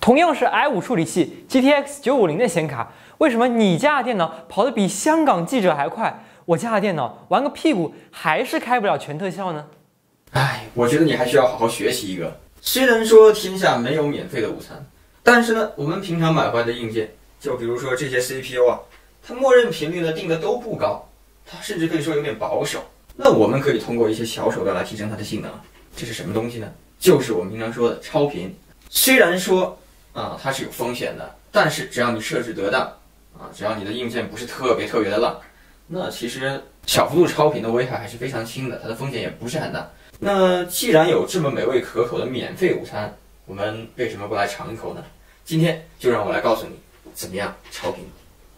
同样是 i5 处理器 GTX 950的显卡，为什么你家的电脑跑得比香港记者还快，我家的电脑玩个屁股还是开不了全特效呢？ 哎，我觉得你还需要好好学习一个。虽然说天下没有免费的午餐，但是呢，我们平常买回来的硬件，就比如说这些 CPU 啊，它默认频率呢定的都不高，它甚至可以说有点保守。那我们可以通过一些小手段来提升它的性能。这是什么东西呢？就是我们经常说的超频。虽然说它是有风险的，但是只要你设置得当只要你的硬件不是特别的烂，那其实小幅度超频的危害还是非常轻的，它的风险也不是很大。那既然有这么美味可口的免费午餐，我们为什么不来尝一口呢？今天就让我来告诉你怎么样超频。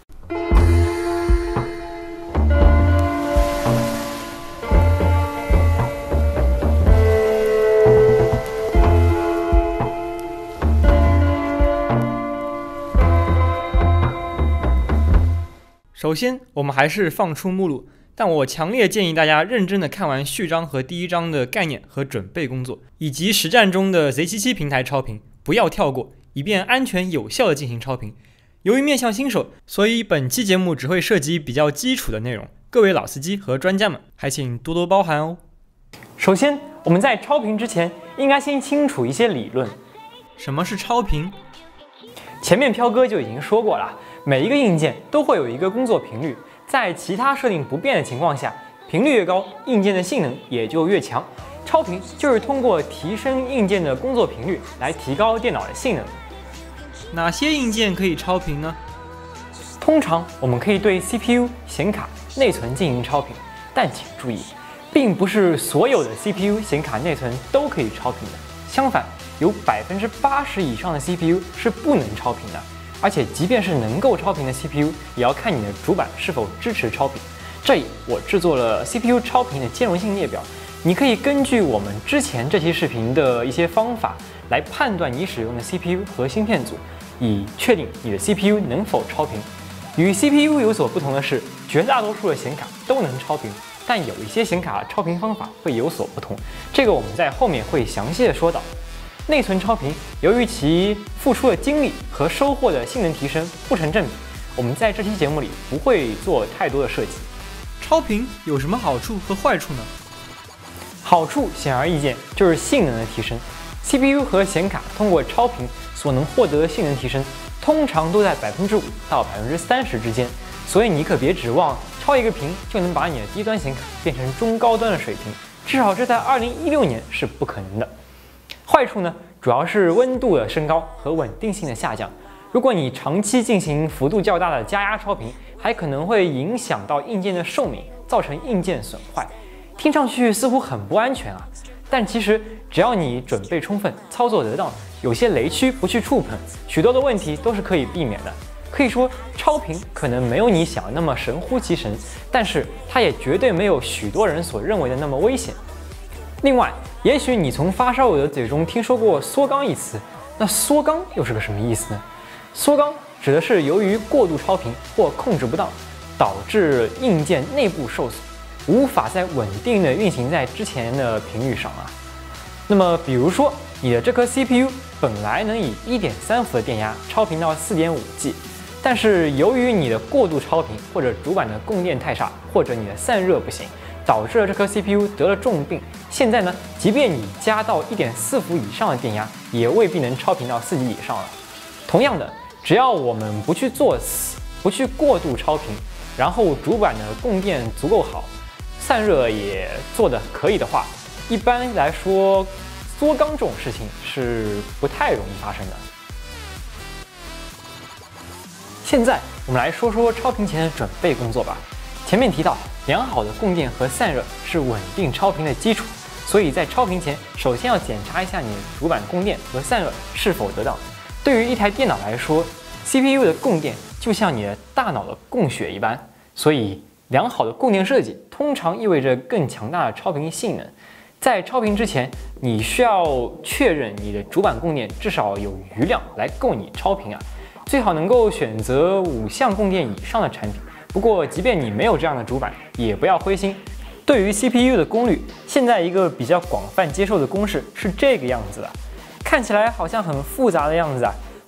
首先，我们还是放出目录，但我强烈建议大家认真的看完序章和第一章的概念和准备工作，以及实战中的 Z77 平台超频，不要跳过，以便安全有效的进行超频。由于面向新手，所以本期节目只会涉及比较基础的内容，各位老司机和专家们还请多多包涵哦。首先，我们在超频之前应该先清楚一些理论。什么是超频？前面飘哥就已经说过了。每一个硬件都会有一个工作频率，在其他设定不变的情况下，频率越高，硬件的性能也就越强。超频就是通过提升硬件的工作频率来提高电脑的性能。哪些硬件可以超频呢？通常我们可以对 CPU、显卡、内存进行超频，但请注意，并不是所有的 CPU、显卡、内存都可以超频的。相反，有80%以上的 CPU 是不能超频的。而且，即便是能够超频的 CPU， 也要看你的主板是否支持超频。这里我制作了 CPU 超频的兼容性列表，你可以根据我们之前这期视频的一些方法来判断你使用的 CPU 和芯片组，以确定你的 CPU 能否超频。与 CPU 有所不同的是，绝大多数的显卡都能超频，但有一些显卡超频方法会有所不同，这个我们在后面会详细的说到。内存超频，由于其付出的精力和收获的性能提升不成正比，我们在这期节目里不会做太多的设计。超频有什么好处和坏处呢？好处显而易见，就是性能的提升。CPU 和显卡通过超频所能获得的性能提升，通常都在5%到30%之间，所以你可别指望超一个频就能把你的低端显卡变成中高端的水平，至少这在2016年是不可能的。坏处呢，主要是温度的升高和稳定性的下降。如果你长期进行幅度较大的加压超频，还可能会影响到硬件的寿命，造成硬件损坏。听上去似乎很不安全啊，但其实只要你准备充分，操作得当，有些雷区不去触碰，许多的问题都是可以避免的。可以说，超频可能没有你想的那么神乎其神，但是它也绝对没有许多人所认为的那么危险。另外，也许你从发烧友的嘴中听说过缩缸一词，那缩缸又是个什么意思呢？缩缸指的是由于过度超频或控制不当，导致硬件内部受损，无法再稳定的运行在之前的频率上啊。那么，比如说你的这颗 CPU 本来能以1.3伏的电压超频到4.5G， 但是由于你的过度超频，或者主板的供电太差，或者你的散热不行，导致了这颗 CPU 得了重病。现在呢，即便你加到1.4伏以上的电压，也未必能超频到4级以上了。同样的，只要我们不去作死，不去过度超频，然后主板的供电足够好，散热也做得可以的话，一般来说，缩缸这种事情是不太容易发生的。现在我们来说说超频前的准备工作吧。前面提到，良好的供电和散热是稳定超频的基础，所以在超频前，首先要检查一下你的主板供电和散热是否得当。对于一台电脑来说 ，CPU 的供电就像你的大脑的供血一般，所以良好的供电设计通常意味着更强大的超频性能。在超频之前，你需要确认你的主板供电至少有余量来够你超频啊，最好能够选择5项供电以上的产品。不过，即便你没有这样的主板，也不要灰心。对于 CPU 的功率，现在一个比较广泛接受的公式是这个样子的，看起来好像很复杂的样子啊。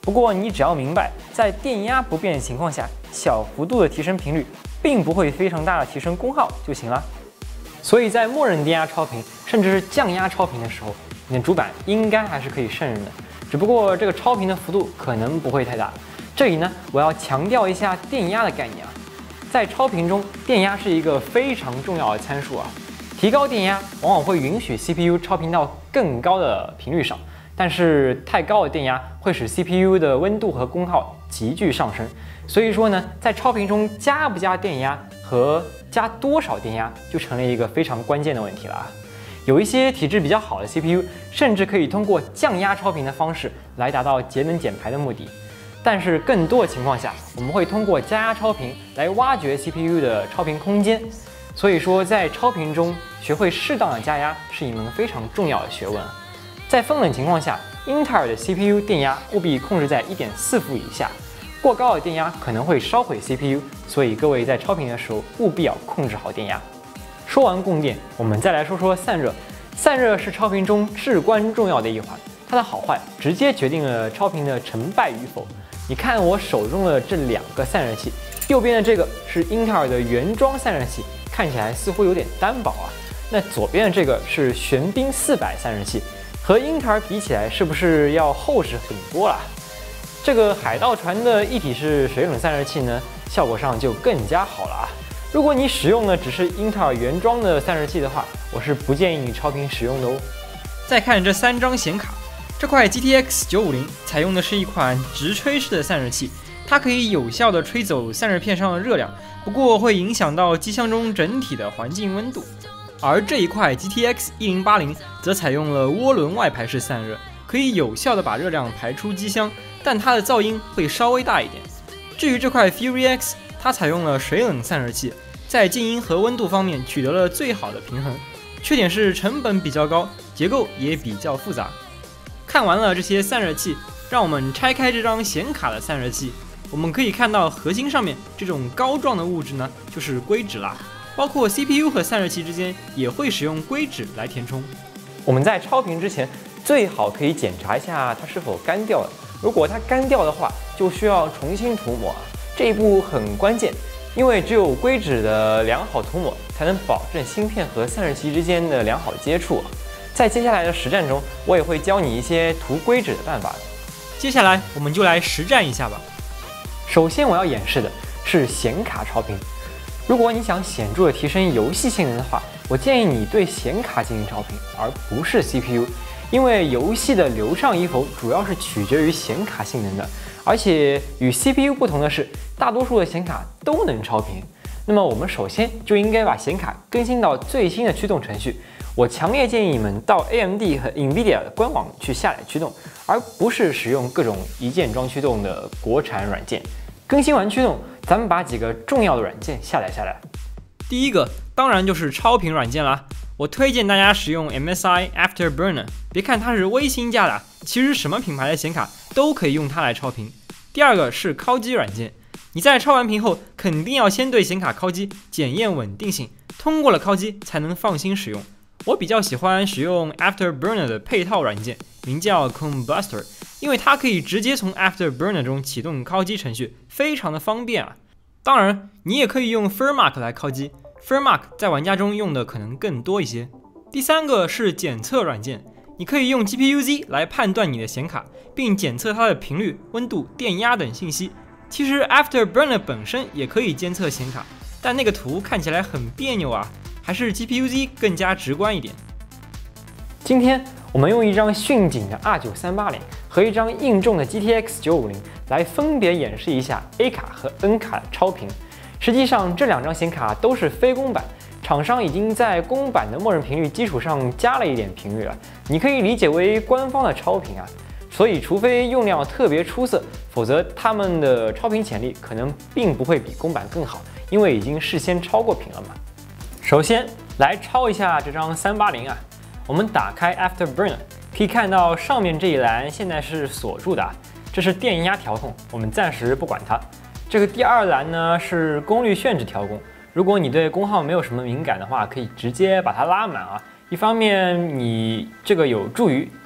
不过你只要明白，在电压不变的情况下，小幅度的提升频率，并不会非常大的提升功耗就行了。所以在默认电压超频，甚至是降压超频的时候，你的主板应该还是可以胜任的。只不过这个超频的幅度可能不会太大。这里呢，我要强调一下电压的概念啊。在超频中，电压是一个非常重要的参数啊。提高电压往往会允许 CPU 超频到更高的频率上，但是太高的电压会使 CPU 的温度和功耗急剧上升。所以说呢，在超频中加不加电压和加多少电压就成了一个非常关键的问题了啊。有一些体质比较好的 CPU， 甚至可以通过降压超频的方式来达到节能减排的目的。但是更多的情况下，我们会通过加压超频来挖掘 CPU 的超频空间。所以说，在超频中学会适当的加压是一门非常重要的学问。在风冷情况下，英特尔的 CPU 电压务必控制在 1.4 伏以下。过高的电压可能会烧毁 CPU， 所以各位在超频的时候务必要控制好电压。说完供电，我们再来说说散热。散热是超频中至关重要的一环，它的好坏直接决定了超频的成败与否。你看我手中的这2个散热器，右边的这个是英特尔的原装散热器，看起来似乎有点单薄啊。那左边的这个是玄彬400散热器，和英特尔比起来是不是要厚实很多啦？这个海盗船的一体式水冷散热器呢，效果上就更加好了啊。如果你使用的只是英特尔原装的散热器的话，我是不建议你超频使用的哦。再看这3张显卡，这块 GTX 950采用的是一款直吹式的散热器，它可以有效的吹走散热片上的热量，不过会影响到机箱中整体的环境温度。而这一块 GTX 1080则采用了涡轮外排式散热，可以有效的把热量排出机箱，但它的噪音会稍微大一点。至于这块 Fury X， 它采用了水冷散热器，在静音和温度方面取得了最好的平衡，缺点是成本比较高，结构也比较复杂。看完了这些散热器，让我们拆开这张显卡的散热器，我们可以看到核心上面这种膏状的物质呢，就是硅脂啦。包括 CPU 和散热器之间也会使用硅脂来填充。我们在超频之前，最好可以检查一下它是否干掉了。如果它干掉的话，就需要重新涂抹，这一步很关键，因为只有硅脂的良好涂抹，才能保证芯片和散热器之间的良好接触。在接下来的实战中，我也会教你一些涂硅脂的办法。接下来我们就来实战一下吧。首先我要演示的是显卡超频。如果你想显著的提升游戏性能的话，我建议你对显卡进行超频，而不是 CPU， 因为游戏的流畅与否主要是取决于显卡性能的。而且与 CPU 不同的是，大多数的显卡都能超频。那么我们首先就应该把显卡更新到最新的驱动程序。我强烈建议你们到 AMD 和 NVIDIA 的官网去下载驱动，而不是使用各种一键装驱动的国产软件。更新完驱动，咱们把几个重要的软件下载下来。第一个当然就是超频软件啦，我推荐大家使用 MSI Afterburner， 别看它是微星价的，其实什么品牌的显卡都可以用它来超频。第二个是敲击软件，你在超完频后肯定要先对显卡敲击，检验稳定性，通过了敲击才能放心使用。我比较喜欢使用 Afterburner 的配套软件，名叫 Combustor， 因为它可以直接从 Afterburner 中启动敲击程序，非常的方便啊。当然，你也可以用 Furmark 来敲击 ，Furmark 在玩家中用的可能更多一些。第三个是检测软件，你可以用 GPU-Z 来判断你的显卡，并检测它的频率、温度、电压等信息。其实 Afterburner 本身也可以监测显卡，但那个图看起来很别扭啊，还是 GPU-Z 更加直观一点。今天我们用一张迅景的 R9380和一张硬重的 GTX 950来分别演示一下 A 卡和 N 卡的超频。实际上这2张显卡都是非公版，厂商已经在公版的默认频率基础上加了一点频率了，你可以理解为官方的超频啊。所以除非用料特别出色，否则他们的超频潜力可能并不会比公版更好，因为已经事先超过频了嘛。首先来超一下这张380啊，我们打开 Afterburner， 可以看到上面这一栏现在是锁住的啊，这是电压调控，我们暂时不管它。这个第2栏呢是功率限制调控，如果你对功耗没有什么敏感的话，可以直接把它拉满啊。一方面你这个有助于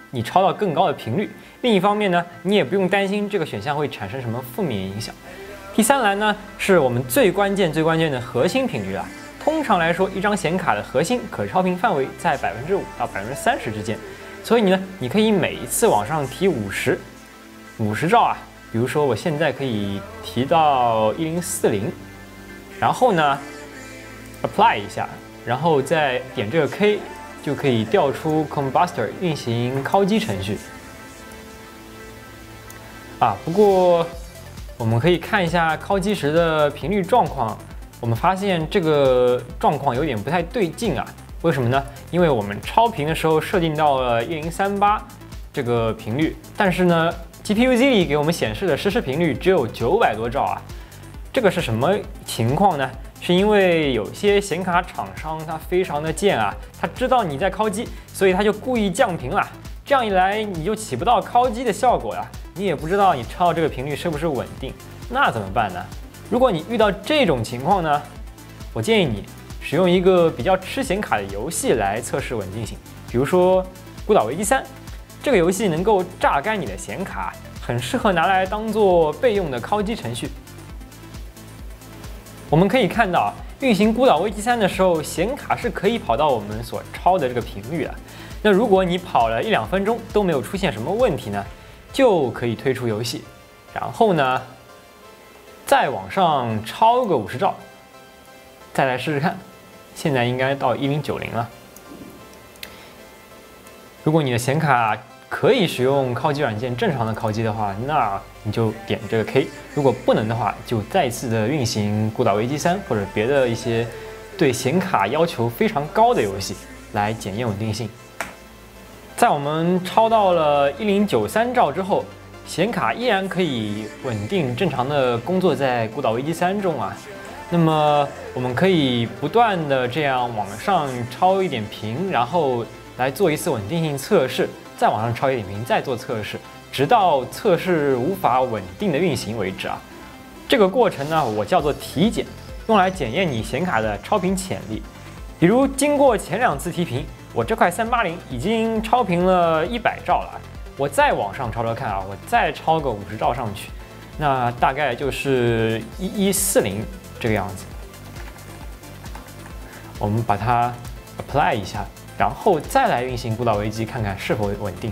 你超到更高的频率；另一方面呢，你也不用担心这个选项会产生什么负面影响。第3栏呢，是我们最关键的核心频率了。通常来说，一张显卡的核心可超频范围在5%到30%之间，所以呢，你可以每一次往上提50兆啊。比如说，我现在可以提到1040，然后呢 ，apply 一下，然后再点这个 K， 就可以调出 Combustor 运行敲击程序。不过我们可以看一下敲击时的频率状况，我们发现这个状况有点不太对劲啊。为什么呢？因为我们超频的时候设定到了1038这个频率，但是呢，GPU-Z 里给我们显示的实时频率只有900多兆啊，这个是什么情况呢？是因为有些显卡厂商他非常的贱啊，他知道你在敲击，所以他就故意降频了。这样一来，你就起不到敲击的效果呀，你也不知道你超到这个频率是不是稳定，那怎么办呢？如果你遇到这种情况呢，我建议你使用一个比较吃显卡的游戏来测试稳定性，比如说《孤岛危机3》。这个游戏能够榨干你的显卡，很适合拿来当做备用的敲击程序。我们可以看到，运行《孤岛危机3》的时候，显卡是可以跑到我们所超的这个频率的。那如果你跑了1-2分钟都没有出现什么问题呢，就可以退出游戏，然后呢，再往上超个50兆，再来试试看。现在应该到1090了。如果你的显卡可以使用敲击软件正常的敲击的话，那你就点这个 K； 如果不能的话，就再次的运行《孤岛危机3》或者别的一些对显卡要求非常高的游戏来检验稳定性。在我们超到了1093兆之后，显卡依然可以稳定正常的工作在《孤岛危机3》中啊。那么我们可以不断的这样往上超一点频，然后来做一次稳定性测试，再往上超一点频，再做测试，直到测试无法稳定的运行为止啊。这个过程呢，我叫做体检，用来检验你显卡的超频潜力。比如经过前2次提频，我这块380已经超频了100兆了，我再往上超看啊，我再超个50兆上去，那大概就是1140这个样子。我们把它 apply 一下。然后再来运行孤岛危机，看看是否稳定。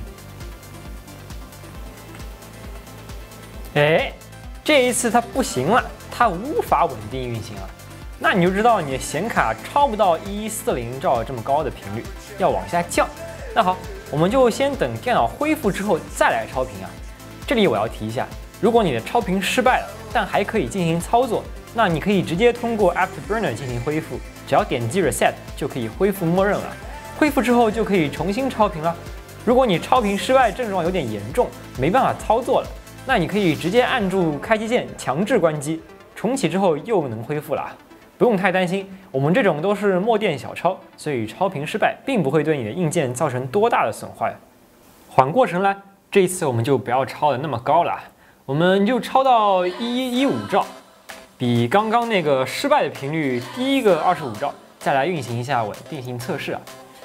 这一次它不行了，它无法稳定运行了。那你就知道你的显卡超不到1140兆这么高的频率，要往下降。那好，我们就先等电脑恢复之后再来超频啊。这里我要提一下，如果你的超频失败了，但还可以进行操作，那你可以直接通过 Afterburner 进行恢复，只要点击 Reset 就可以恢复默认了。恢复之后就可以重新超频了。如果你超频失败症状有点严重，没办法操作了，那你可以直接按住开机键强制关机，重启之后又能恢复了。不用太担心，我们这种都是默电小超，所以超频失败并不会对你的硬件造成多大的损坏。缓过神来，这一次我们就不要超的那么高了，我们就超到1115兆，比刚刚那个失败的频率低个25兆，再来运行一下稳定性测试啊。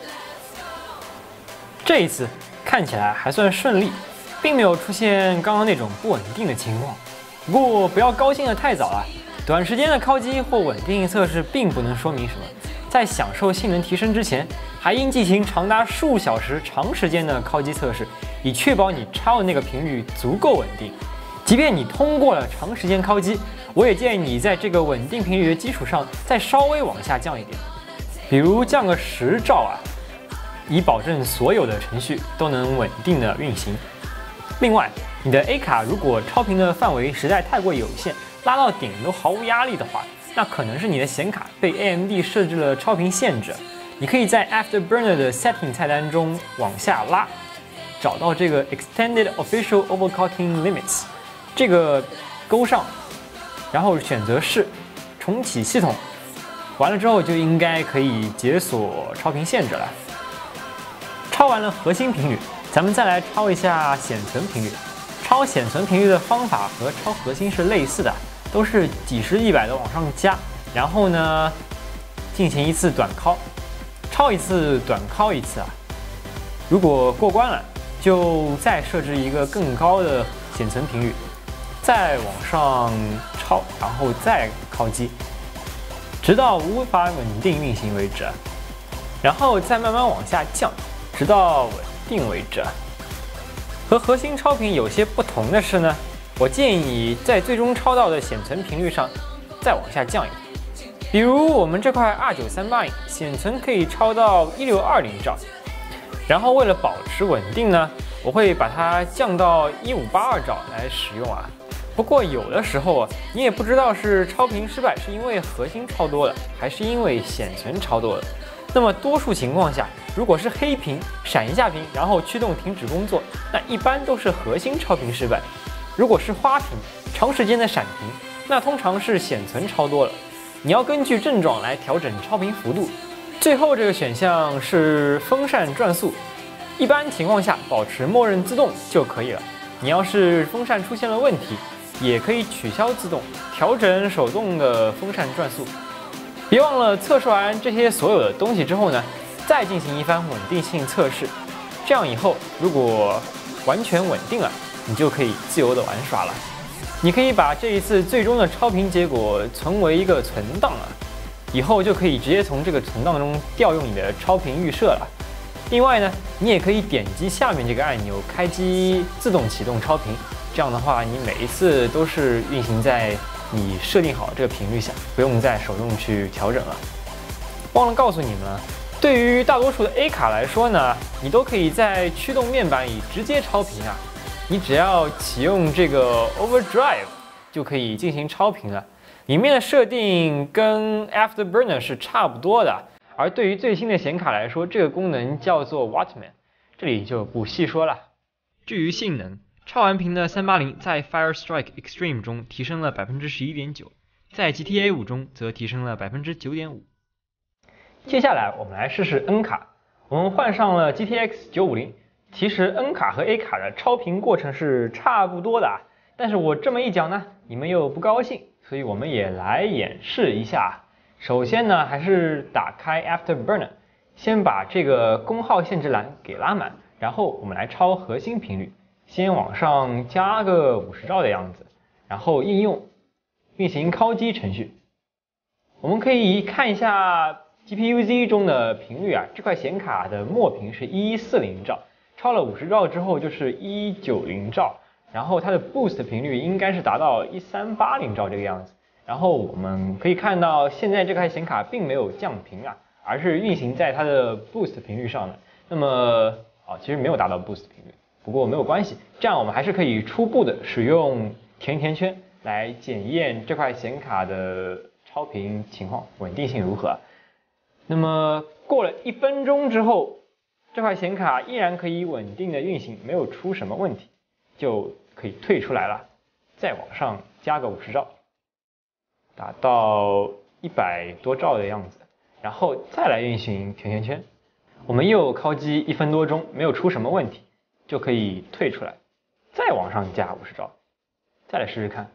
这一次看起来还算顺利，并没有出现刚刚那种不稳定的情况。不过不要高兴得太早了，短时间的敲击或稳定性测试并不能说明什么。在享受性能提升之前，还应进行长达数小时长时间的敲击测试，以确保你超的那个频率足够稳定。即便你通过了长时间敲击，我也建议你在这个稳定频率的基础上再稍微往下降一点，比如降个10兆啊。以保证所有的程序都能稳定的运行。另外，你的 A 卡如果超频的范围实在太过有限，拉到顶都毫无压力的话，那可能是你的显卡被 AMD 设置了超频限制。你可以在 Afterburner 的 Setting 菜单中往下拉，找到这个 Extended Official Overclocking Limits 这个勾上，然后选择是重启系统，完了之后就应该可以解锁超频限制了。超完了核心频率，咱们再来超一下显存频率。超显存频率的方法和超核心是类似的，都是几十100的往上加，然后呢进行一次短敲，超一次短敲一次啊。如果过关了， 就再设置一个更高的显存频率，再往上超，然后再敲击，直到无法稳定运行为止，然后再慢慢往下降，直到稳定为止。和核心超频有些不同的是呢，我建议在最终超到的显存频率上再往下降一点。比如我们这块 R938显存可以超到1620兆，然后为了保持稳定呢，我会把它降到1582兆来使用啊。不过有的时候啊，你也不知道是超频失败是因为核心超多了，还是因为显存超多了。那么多数情况下，如果是黑屏闪一下屏，然后驱动停止工作，那一般都是核心超频失败。如果是花屏长时间的闪屏，那通常是显存超多了。你要根据症状来调整超频幅度。最后这个选项是风扇转速，一般情况下保持默认自动就可以了。你要是风扇出现了问题，也可以取消自动，调整手动的风扇转速。别忘了测试完这些所有的东西之后呢，再进行一番稳定性测试。这样以后如果完全稳定了，你就可以自由的玩耍了。你可以把这一次最终的超频结果存为一个存档啊，以后就可以直接从这个存档中调用你的超频预设了。另外呢，你也可以点击下面这个按钮开机自动启动超频，这样的话你每一次都是运行在你设定好这个频率下，不用再手动去调整了。忘了告诉你们了，对于大多数的 A 卡来说呢，你都可以在驱动面板里直接超频啊。你只要启用这个 Overdrive 就可以进行超频了，里面的设定跟 Afterburner 是差不多的。而对于最新的显卡来说，这个功能叫做 Wattman， 这里就不细说了。至于性能，超完频的380在 Firestrike Extreme 中提升了 11.9%， 在 GTA 5中则提升了 9.5%。接下来我们来试试 N 卡，我们换上了 GTX 950。其实 N 卡和 A 卡的超频过程是差不多的啊，但是我这么一讲呢，你们又不高兴，所以我们也来演示一下。首先呢，还是打开 Afterburner， 先把这个功耗限制栏给拉满，然后我们来超核心频率，先往上加个50兆的样子，然后应用运行敲击程序。我们可以看一下 GPU-Z 中的频率啊，这块显卡的墨频是1140兆。超了50兆之后就是190兆，然后它的 boost 频率应该是达到1380兆这个样子。然后我们可以看到，现在这块显卡并没有降频啊，而是运行在它的 boost 频率上的。那么其实没有达到 boost 频率，不过没有关系，这样我们还是可以初步的使用甜圈来检验这块显卡的超频情况，稳定性如何。那么过了1分钟之后，这块显卡依然可以稳定的运行，没有出什么问题，就可以退出来了。再往上加个50兆，达到100多兆的样子，然后再来运行甜圈。我们又敲击1分多钟，没有出什么问题，就可以退出来。再往上加50兆，再来试试看。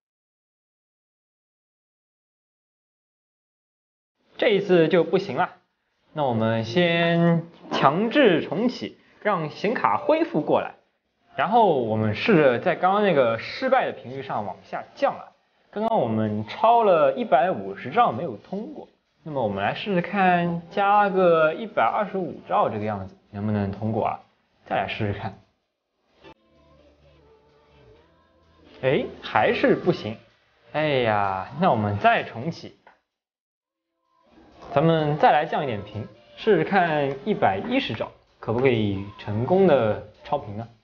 这一次就不行了。那我们先强制重启，让显卡恢复过来，然后我们试着在刚刚那个失败的频率上往下降啊。刚刚我们超了150兆没有通过，那么我们来试试看，加个125兆这个样子能不能通过啊？再来试试看。哎，还是不行。哎呀，那我们再重启。咱们再来降一点频，试试看110兆可不可以成功的超频呢？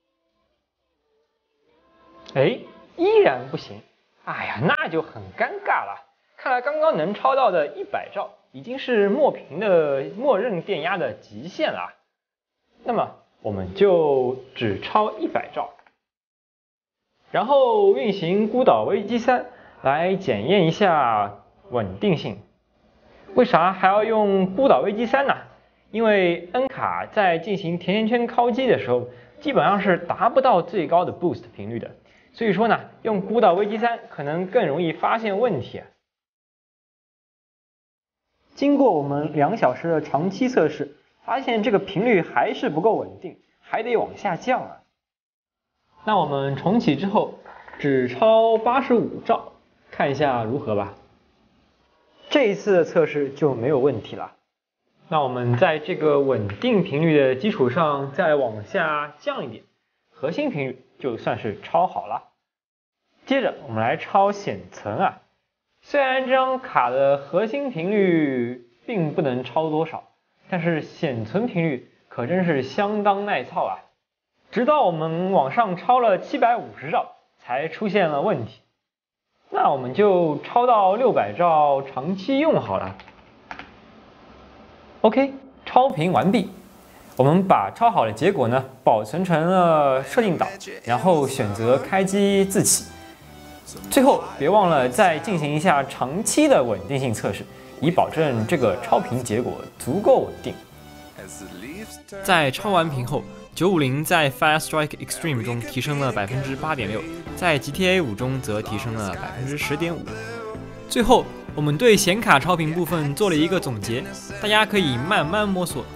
哎，依然不行。哎呀，那就很尴尬了。看来刚刚能超到的100兆已经是墨屏的默认电压的极限了。那么我们就只超100兆，然后运行孤岛危机3来检验一下稳定性。为啥还要用孤岛危机3呢？因为 N 卡在进行甜圈敲击的时候，基本上是达不到最高的 boost 频率的，所以说呢，用孤岛危机3可能更容易发现问题。经过我们2小时的长期测试，发现这个频率还是不够稳定， 还得往下降啊。那我们重启之后，只超85兆，看一下如何吧。这一次的测试就没有问题了。那我们在这个稳定频率的基础上再往下降一点，核心频率就算是超好了。接着我们来超显存啊。虽然这张卡的核心频率并不能超多少，但是显存频率可真是相当耐操啊。直到我们往上超了750兆才出现了问题。那我们就超到600兆长期用好了。OK， 超频完毕。我们把超好的结果呢保存成了设定档，然后选择开机自启。最后别忘了再进行一下长期的稳定性测试，以保证这个超频结果足够稳定。在超完频后，950在 Firestrike Extreme 中提升了8.6%，在 GTA 5中则提升了10.5%。最后，我们对显卡超频部分做了一个总结，大家可以慢慢摸索。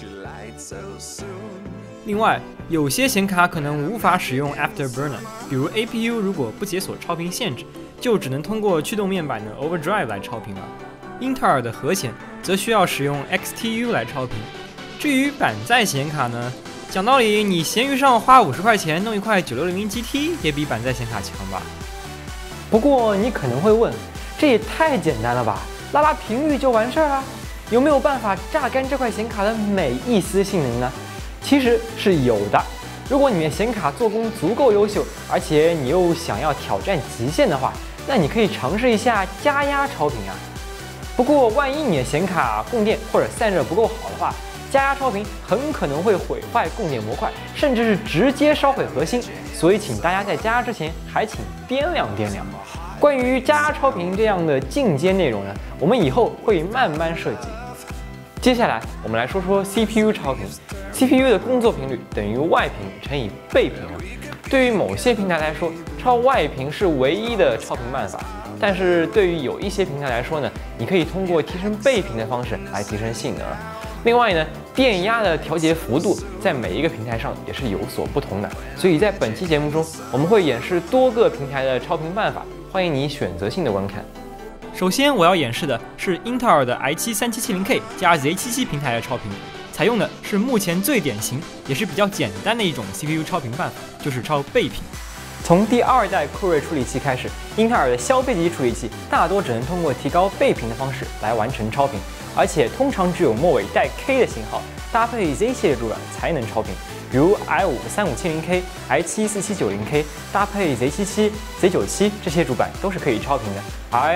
另外，有些显卡可能无法使用 Afterburner， 比如 APU 如果不解锁超频限制，就只能通过驱动面板的 Overdrive 来超频了。英特尔的核显则需要使用 XTU 来超频。至于板载显卡呢，讲道理，你闲鱼上花50块钱弄一块9600 GT 也比板载显卡强吧？不过你可能会问，这也太简单了吧？拉拉频率就完事儿了？有没有办法榨干这块显卡的每一丝性能呢？其实是有的。如果你的显卡做工足够优秀，而且你又想要挑战极限的话，那你可以尝试一下加压超频啊。不过万一你的显卡供电或者散热不够好的话，加压超频很可能会毁坏供电模块，甚至是直接烧毁核心，所以请大家在加压之前还请掂量掂量。关于加压超频这样的进阶内容呢，我们以后会慢慢设计。接下来我们来说说 CPU 超频。CPU 的工作频率等于外频乘以背频。对于某些平台来说，超外频是唯一的超频办法，但是对于有一些平台来说呢，你可以通过提升背频的方式来提升性能。另外呢，电压的调节幅度在每一个平台上也是有所不同的，所以在本期节目中，我们会演示多个平台的超频办法，欢迎你选择性的观看。首先我要演示的是英特尔的 i7-3770K 加 Z77 平台的超频，采用的是目前最典型也是比较简单的一种 CPU 超频办法，就是超背频。从第2代酷睿处理器开始，英特尔的消费级处理器大多只能通过提高背频的方式来完成超频，而且通常只有末尾带 K 的型号搭配 Z 系列主板才能超频，比如 i5-3570K、i7-4790K 搭配 Z77、Z97 这些主板都是可以超频的，而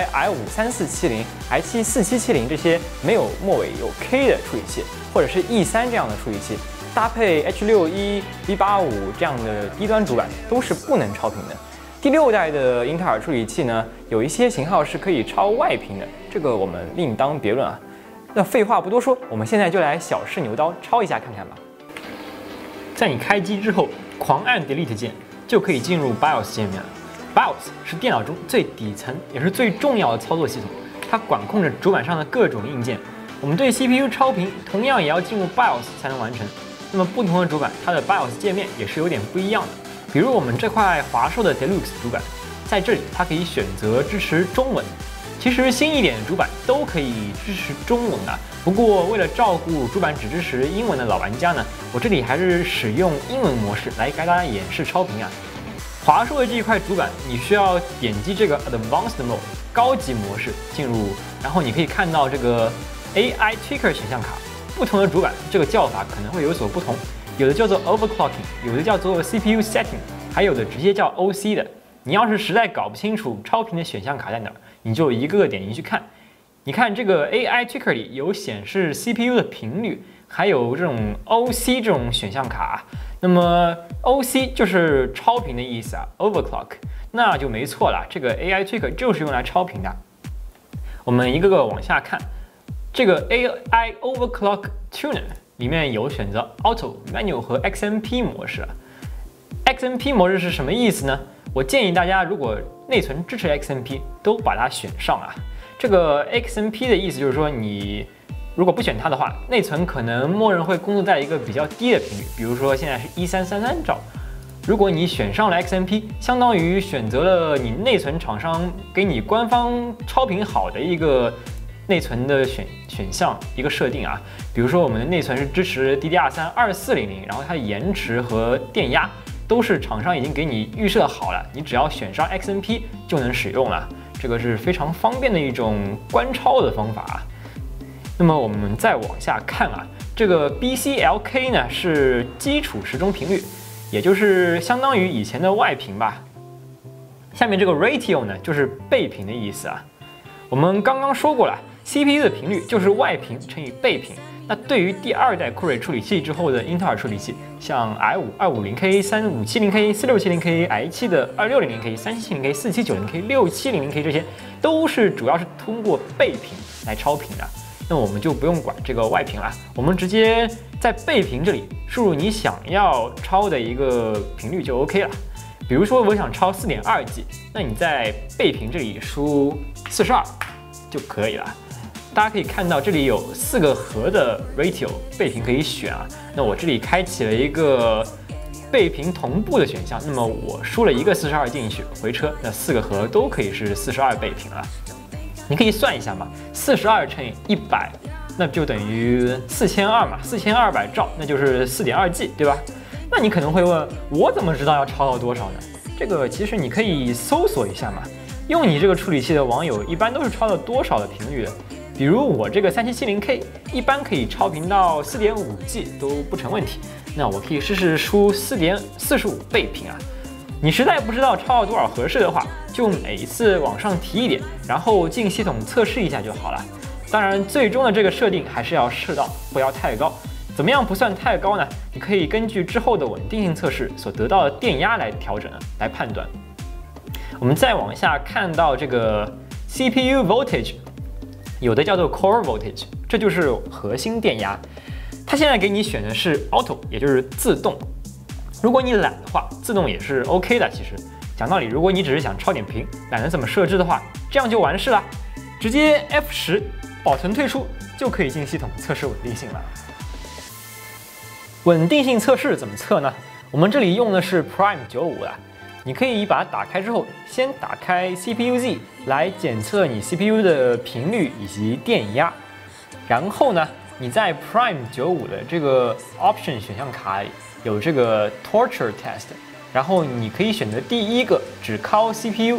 i5-3470、i7-4770这些没有末尾有 K 的处理器，或者是 E3 这样的处理器，搭配 H61、V85 这样的低端主板都是不能超频的。第6代的英特尔处理器呢，有一些型号是可以超外频的，这个我们另当别论啊。那废话不多说，我们现在就来小试牛刀超一下看看吧。在你开机之后，狂按 Delete 键就可以进入 BIOS 界面了。BIOS 是电脑中最底层也是最重要的操作系统，它管控着主板上的各种硬件。我们对 CPU 超频同样也要进入 BIOS 才能完成。那么不同的主板，它的 BIOS 界面也是有点不一样的。比如我们这块华硕的 Deluxe 主板，在这里它可以选择支持中文。其实新一点的主板都可以支持中文的，不过为了照顾主板只支持英文的老玩家呢，我这里还是使用英文模式来给大家演示超频啊。华硕的这一块主板，你需要点击这个 Advanced Mode 高级模式进入，然后你可以看到这个 AI Tweaker 选项卡。不同的主板这个叫法可能会有所不同，有的叫做 Overclocking， 有的叫做 CPU Setting， 还有的直接叫 OC 的。你要是实在搞不清楚超频的选项卡在哪儿，你就一个个点进去看。你看这个 AI Tweaker 里有显示 CPU 的频率，还有这种 OC 这种选项卡。那么 OC 就是超频的意思啊 ，Overclock， 那就没错了，这个 AI Tweaker 就是用来超频的。我们一个个往下看，这个 AI Overclock Tuner 里面有选择 Auto、Manual 和 XMP 模式。XMP 模式是什么意思呢？我建议大家如果内存支持 XMP， 都把它选上啊。这个 XMP 的意思就是说，你如果不选它的话，内存可能默认会工作在一个比较低的频率，比如说现在是1333兆。如果你选上了 XMP， 相当于选择了你内存厂商给你官方超频好的一个内存的选项一个设定啊。比如说我们的内存是支持 DDR3 2400，然后它的延迟和电压都是厂商已经给你预设好了，你只要选上 XMP 就能使用了。这个是非常方便的一种观超的方法。那么我们再往下看啊，这个 BCLK 呢是基础时钟频率，也就是相当于以前的外频吧。下面这个 ratio 呢就是倍频的意思啊。我们刚刚说过了 ，CPU 的频率就是外频乘以倍频。那对于第2代酷睿处理器之后的英特尔处理器，像 i5、250K、3570K、4670K、i7 的2600K、3770K、4790K、6700K 这些，都是主要是通过倍频来超频的。那我们就不用管这个外频了，我们直接在倍频这里输入你想要超的一个频率就 OK 了。比如说我想超 4.2G， 那你在倍频这里输42就可以了。大家可以看到这里有4个核的 ratio 倍频可以选啊。那我这里开启了一个倍频同步的选项，那么我输了一个42进去，回车，那4个核都可以是42倍频了。你可以算一下嘛，42乘以100，那就等于4200嘛，4200兆，那就是 4.2G， 对吧？那你可能会问，我怎么知道要超到多少呢？这个其实你可以搜索一下嘛。用你这个处理器的网友一般都是超到多少的频率的？比如我这个3770K 一般可以超频到 4.5G 都不成问题。那我可以试试输4.45倍频啊。你实在不知道超到多少合适的话，就每一次往上提一点，然后进系统测试一下就好了。当然，最终的这个设定还是要适当，不要太高。怎么样不算太高呢？你可以根据之后的稳定性测试所得到的电压来调整，来判断。我们再往下看到这个 CPU voltage， 有的叫做 core voltage， 这就是核心电压。它现在给你选的是 auto， 也就是自动。如果你懒的话，自动也是 OK 的。其实讲道理，如果你只是想超点频，懒得怎么设置的话，这样就完事了，直接 F10保存退出就可以进系统测试稳定性了。稳定性测试怎么测呢？我们这里用的是 Prime 95了。你可以把它打开之后，先打开 CPU-Z 来检测你 CPU 的频率以及电压。然后呢，你在 Prime 95的这个 Option 选项卡里有这个 Torture Test， 然后你可以选择第一个只靠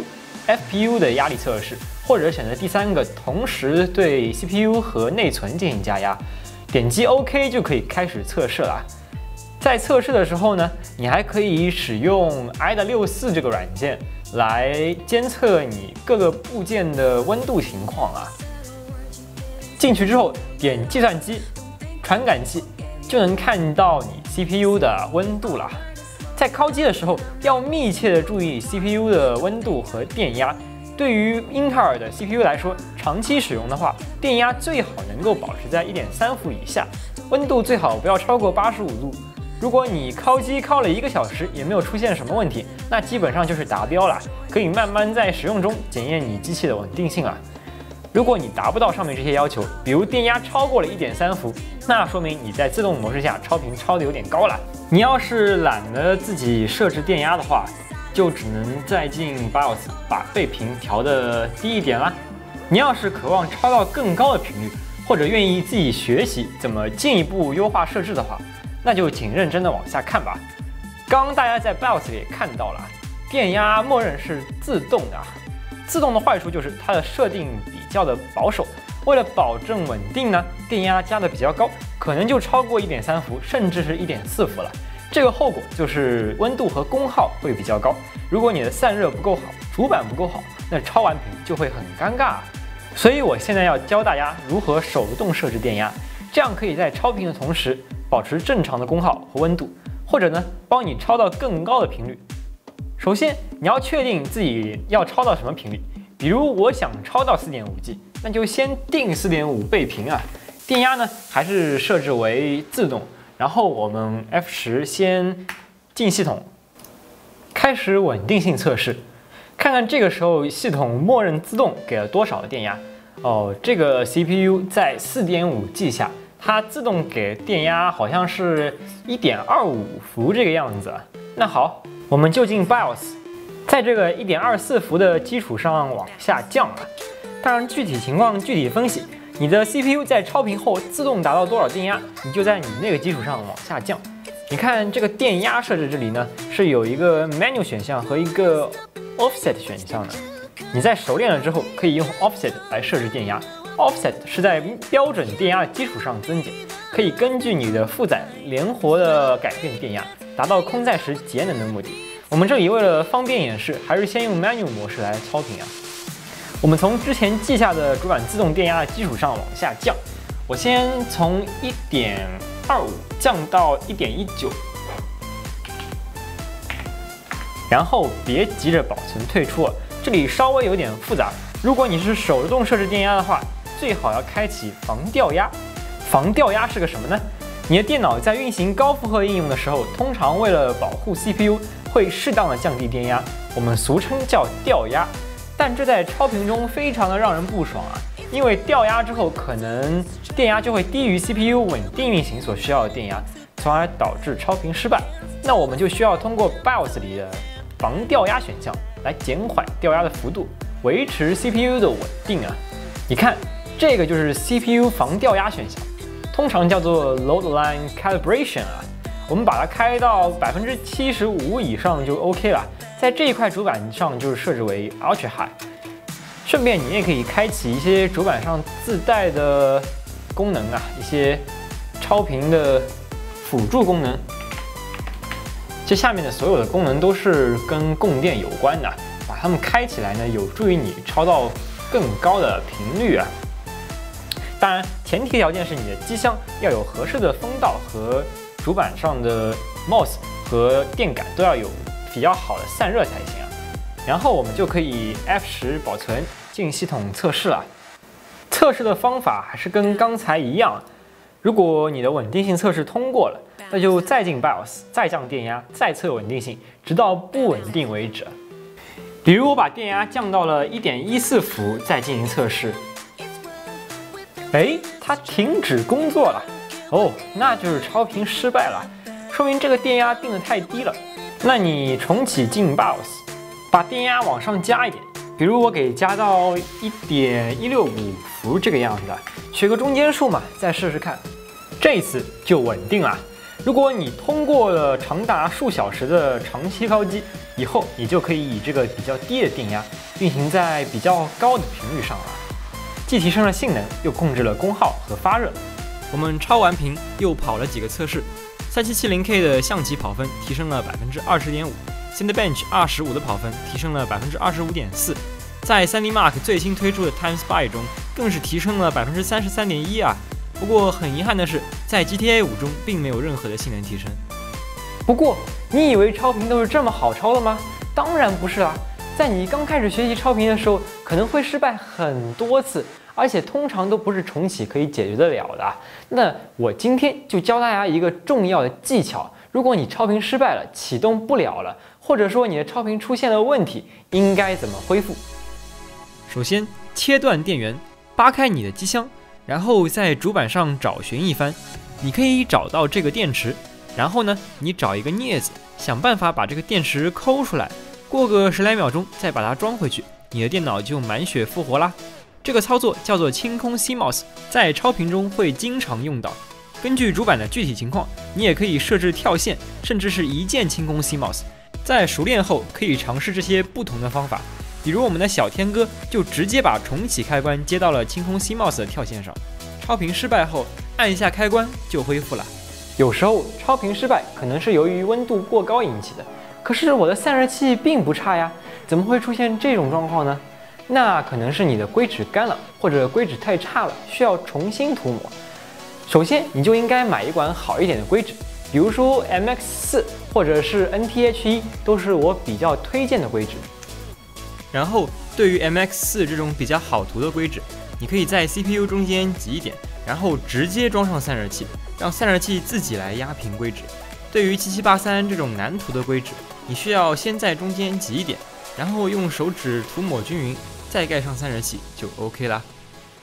CPU、FPU 的压力测试，或者选择第3个同时对 CPU 和内存进行加压。点击 OK 就可以开始测试了。在测试的时候呢，你还可以使用 IDA64这个软件来监测你各个部件的温度情况啊。进去之后点计算机传感器，就能看到你 CPU 的温度了。在开机的时候要密切的注意 CPU 的温度和电压。对于英特尔的 CPU 来说，长期使用的话，电压最好能够保持在 1.3伏以下，温度最好不要超过85度。如果你开机开了1个小时也没有出现什么问题，那基本上就是达标了，可以慢慢在使用中检验你机器的稳定性了。如果你达不到上面这些要求，比如电压超过了 1.3伏，那说明你在自动模式下超频超的有点高了。你要是懒得自己设置电压的话，就只能再进 BIOS 把倍频调的低一点啦。你要是渴望超到更高的频率，或者愿意自己学习怎么进一步优化设置的话，那就请认真的往下看吧。刚刚大家在 BIOS 里也看到了，电压默认是自动的。自动的坏处就是它的设定比较的保守，为了保证稳定呢，电压加的比较高，可能就超过 1.3伏，甚至是 1.4伏了。这个后果就是温度和功耗会比较高。如果你的散热不够好，主板不够好，那超完频就会很尴尬。所以我现在要教大家如何手动设置电压，这样可以在超频的同时保持正常的功耗和温度，或者呢帮你超到更高的频率。首先你要确定自己要超到什么频率，比如我想超到 4.5G， 那就先定 4.5倍频啊。电压呢还是设置为自动，然后我们 F10先进系统，开始稳定性测试，看看这个时候系统默认自动给了多少的电压。 哦，这个 CPU 在4.5G 下，它自动给电压好像是1.25伏这个样子。那好，我们就进 BIOS， 在这个1.24伏的基础上往下降啊。当然，具体情况具体分析。你的 CPU 在超频后自动达到多少电压，你就在你那个基础上往下降。你看这个电压设置这里呢，是有一个 Menu 选项和一个 Offset 选项的。你在熟练了之后，可以用 Offset 来设置电压。Offset 是在标准电压的基础上增减，可以根据你的负载灵活的改变电压，达到空载时节能的目的。我们这里为了方便演示，还是先用 Menu 模式来超频啊。我们从之前记下的主板自动电压的基础上往下降，我先从1.25降到1.19，然后别急着保存退出啊，这里稍微有点复杂。如果你是手动设置电压的话，最好要开启防掉压。防掉压是个什么呢？你的电脑在运行高负荷应用的时候，通常为了保护 CPU， 会适当的降低电压，我们俗称叫掉压。但这在超频中非常的让人不爽啊，因为掉压之后可能电压就会低于 CPU 稳定运行所需要的电压，从而导致超频失败。那我们就需要通过 BIOS 里的防掉压选项来减缓掉压的幅度，维持 CPU 的稳定啊。你看，这个就是 CPU 防掉压选项，通常叫做 Load Line Calibration 啊。我们把它开到75%以上就 OK 了。在这一块主板上就是设置为 Ultra High， 顺便你也可以开启一些主板上自带的功能啊，一些超频的辅助功能。这下面的所有的功能都是跟供电有关的，把它们开起来呢，有助于你超到更高的频率啊。当然，前提条件是你的机箱要有合适的风道和主板上的 MOS 和电感都要有比较好的散热才行啊。然后我们就可以 F10保存进系统测试了。测试的方法还是跟刚才一样，如果你的稳定性测试通过了，那就再进 BIOS， 再降电压，再测稳定性，直到不稳定为止。比如我把电压降到了1.14伏，再进行测试，它停止工作了。哦，那就是超频失败了，说明这个电压定得太低了。那你重启进 BIOS， 把电压往上加一点，比如我给加到1.165伏这个样子的，取个中间数嘛，再试试看，这一次就稳定了。如果你通过了长达数小时的长期高机，以后你就可以以这个比较低的电压运行在比较高的频率上了，既提升了性能，又控制了功耗和发热。 我们超完频又跑了几个测试，3770K 的象棋跑分提升了20.5%， Cinebench 25的跑分提升了25.4%，在 3D Mark 最新推出的 Time Spy 中更是提升了33.1%啊。不过很遗憾的是，在 GTA 5中并没有任何的性能提升。 不过你以为超频都是这么好超的吗？当然不是啦，在你刚开始学习超频的时候，可能会失败很多次，而且通常都不是重启可以解决得了的。那我今天就教大家一个重要的技巧，如果你超频失败了，启动不了了，或者说你的超频出现了问题，应该怎么恢复？ 首先切断电源，扒开你的机箱，然后在主板上找寻一番，你可以找到这个电池，然后呢，你找一个镊子，想办法把这个电池抠出来，过个10来秒钟再把它装回去，你的电脑就满血复活啦。这个操作叫做清空 CMOS， 在超频中会经常用到。根据主板的具体情况，你也可以设置跳线，甚至是一键清空 CMOS。在熟练后，可以尝试这些不同的方法。比如我们的小天哥就直接把重启开关接到了清空 CMOS 的跳线上，超频失败后按一下开关就恢复了。 有时候超频失败可能是由于温度过高引起的，可是我的散热器并不差呀，怎么会出现这种状况呢？那可能是你的硅脂干了，或者硅脂太差了，需要重新涂抹。首先你就应该买一管好一点的硅脂，比如说 MX4 或者是 NTH1 都是我比较推荐的硅脂。 然后对于 MX4 这种比较好涂的硅脂，你可以在 CPU 中间挤一点，然后直接装上散热器，让散热器自己来压平硅脂。对于7783这种难涂的硅脂，你需要先在中间挤一点，然后用手指涂抹均匀，再盖上散热器就 OK 啦。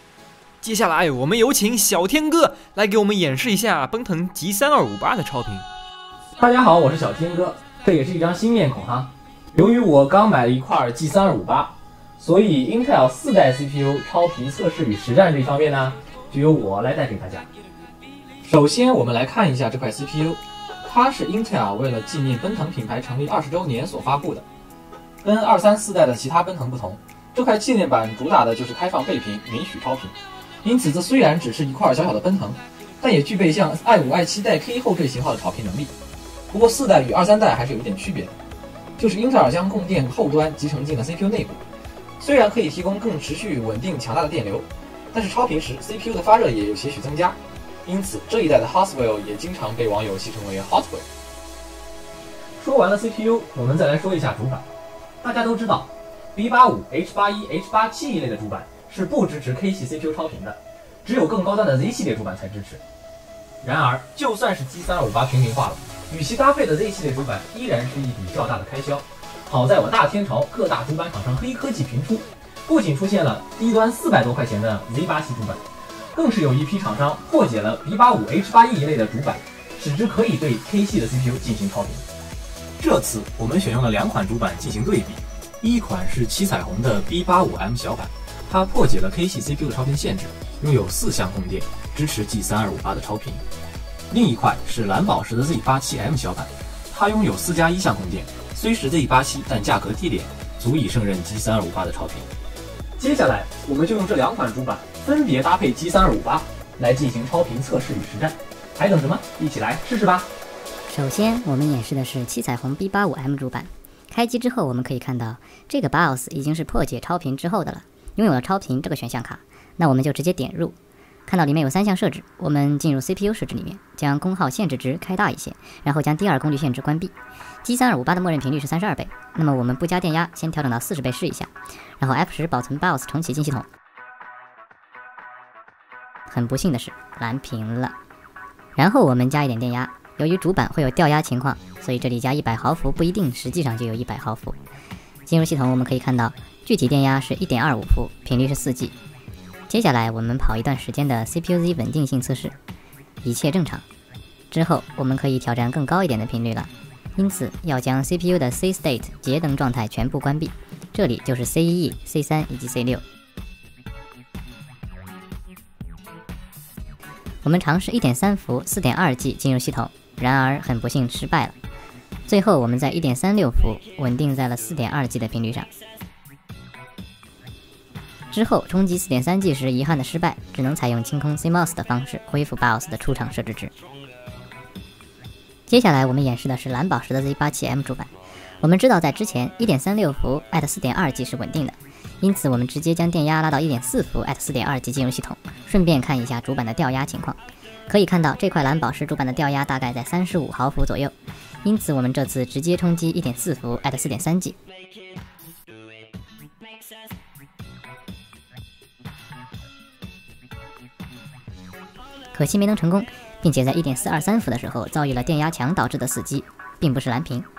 接下来我们有请小天哥来给我们演示一下奔腾 G3258 的超频。 大家好，我是小天哥，这也是一张新面孔哈。由于我刚买了一块 G3258，所以 Intel 4代 CPU 超频测试与实战这一方面呢，就由我来带给大家。首先，我们来看一下这块 CPU， 它是 Intel 为了纪念奔腾品牌成立20周年所发布的。跟2、3、4代的其他奔腾不同，这块纪念版主打的就是开放倍频，允许超频。因此，这虽然只是一块小小的奔腾，但也具备像 i5、i7 代 K 后缀型号的超频能力。不过4代与2、3代还是有一点区别的，就是英特尔将供电后端集成进了 CPU 内部。虽然可以提供更持续、稳定、强大的电流，但是超频时 CPU 的发热也有些许增加，因此这一代的 Hotwire 也经常被网友戏称为 Hotwire。说完了 CPU， 我们再来说一下主板。大家都知道 B85、H81、H87 一类的主板是不支持 K 系 CPU 超频的，只有更高端的 Z 系列主板才支持。然而，就算是 G3258 平民化了，与其搭配的 Z 系列主板依然是一笔较大的开销。好在我大天朝各大主板厂商黑科技频出，不仅出现了低端400多块钱的 Z8 系主板，更是有一批厂商破解了 B85、H81 一类的主板，使之可以对 K 系的 CPU 进行超频。这次我们选用了2款主板进行对比，一款是七彩虹的 B85M 小板，它破解了 K 系 CPU 的超频限制，拥有4项供电，支持 G3258 的超频。另一块是蓝宝石的 Z87M 小板，它拥有4+1项供电，虽是 Z87，但价格低廉，足以胜任 G3258 的超频。接下来我们就用这2款主板分别搭配 G3258 来进行超频测试与实战，还等什么？一起来试试吧！ 首先，我们演示的是七彩虹 B85M 主板。开机之后，我们可以看到这个 BIOS 已经是破解超频之后的了，拥有了超频这个选项卡。那我们就直接点入，看到里面有3项设置。我们进入 CPU 设置里面，将功耗限制值开大一些，然后将第2功率限制关闭。G3258 的默认频率是32倍，那么我们不加电压，先调整到40倍试一下，然后 F10 保存 BIOS 重启进系统。很不幸的是蓝屏了，然后我们加一点电压。由于主板会有掉压情况，所以这里加100毫伏不一定实际上就有100毫伏。进入系统我们可以看到具体电压是 1.25 伏，频率是4G。接下来我们跑一段时间的 CPU-Z 稳定性测试，一切正常。之后我们可以挑战更高一点的频率了，因此要将 CPU 的 C state 节能状态全部关闭，这里就是 C1、C3 以及 C6。我们尝试 1.3 伏 4.2G 进入系统，然而很不幸失败了。最后我们在 1.36 伏稳定在了 4.2G 的频率上。之后冲击 4.3G 时遗憾的失败，只能采用清空 CMOS 的方式恢复 BIOS 的出厂设置值。接下来我们演示的是蓝宝石的 Z87M 主板。我们知道在之前 1.36 伏 @4.2G 是稳定的，因此我们直接将电压拉到 1.4 伏 @4.2G 进入系统，顺便看一下主板的掉压情况。可以看到这块蓝宝石主板的掉压大概在35毫伏左右，因此我们这次直接冲击 1.4 伏 @4.3G。可惜没能成功，并且在 1.423 伏的时候遭遇了电压强导致的死机，并不是蓝屏。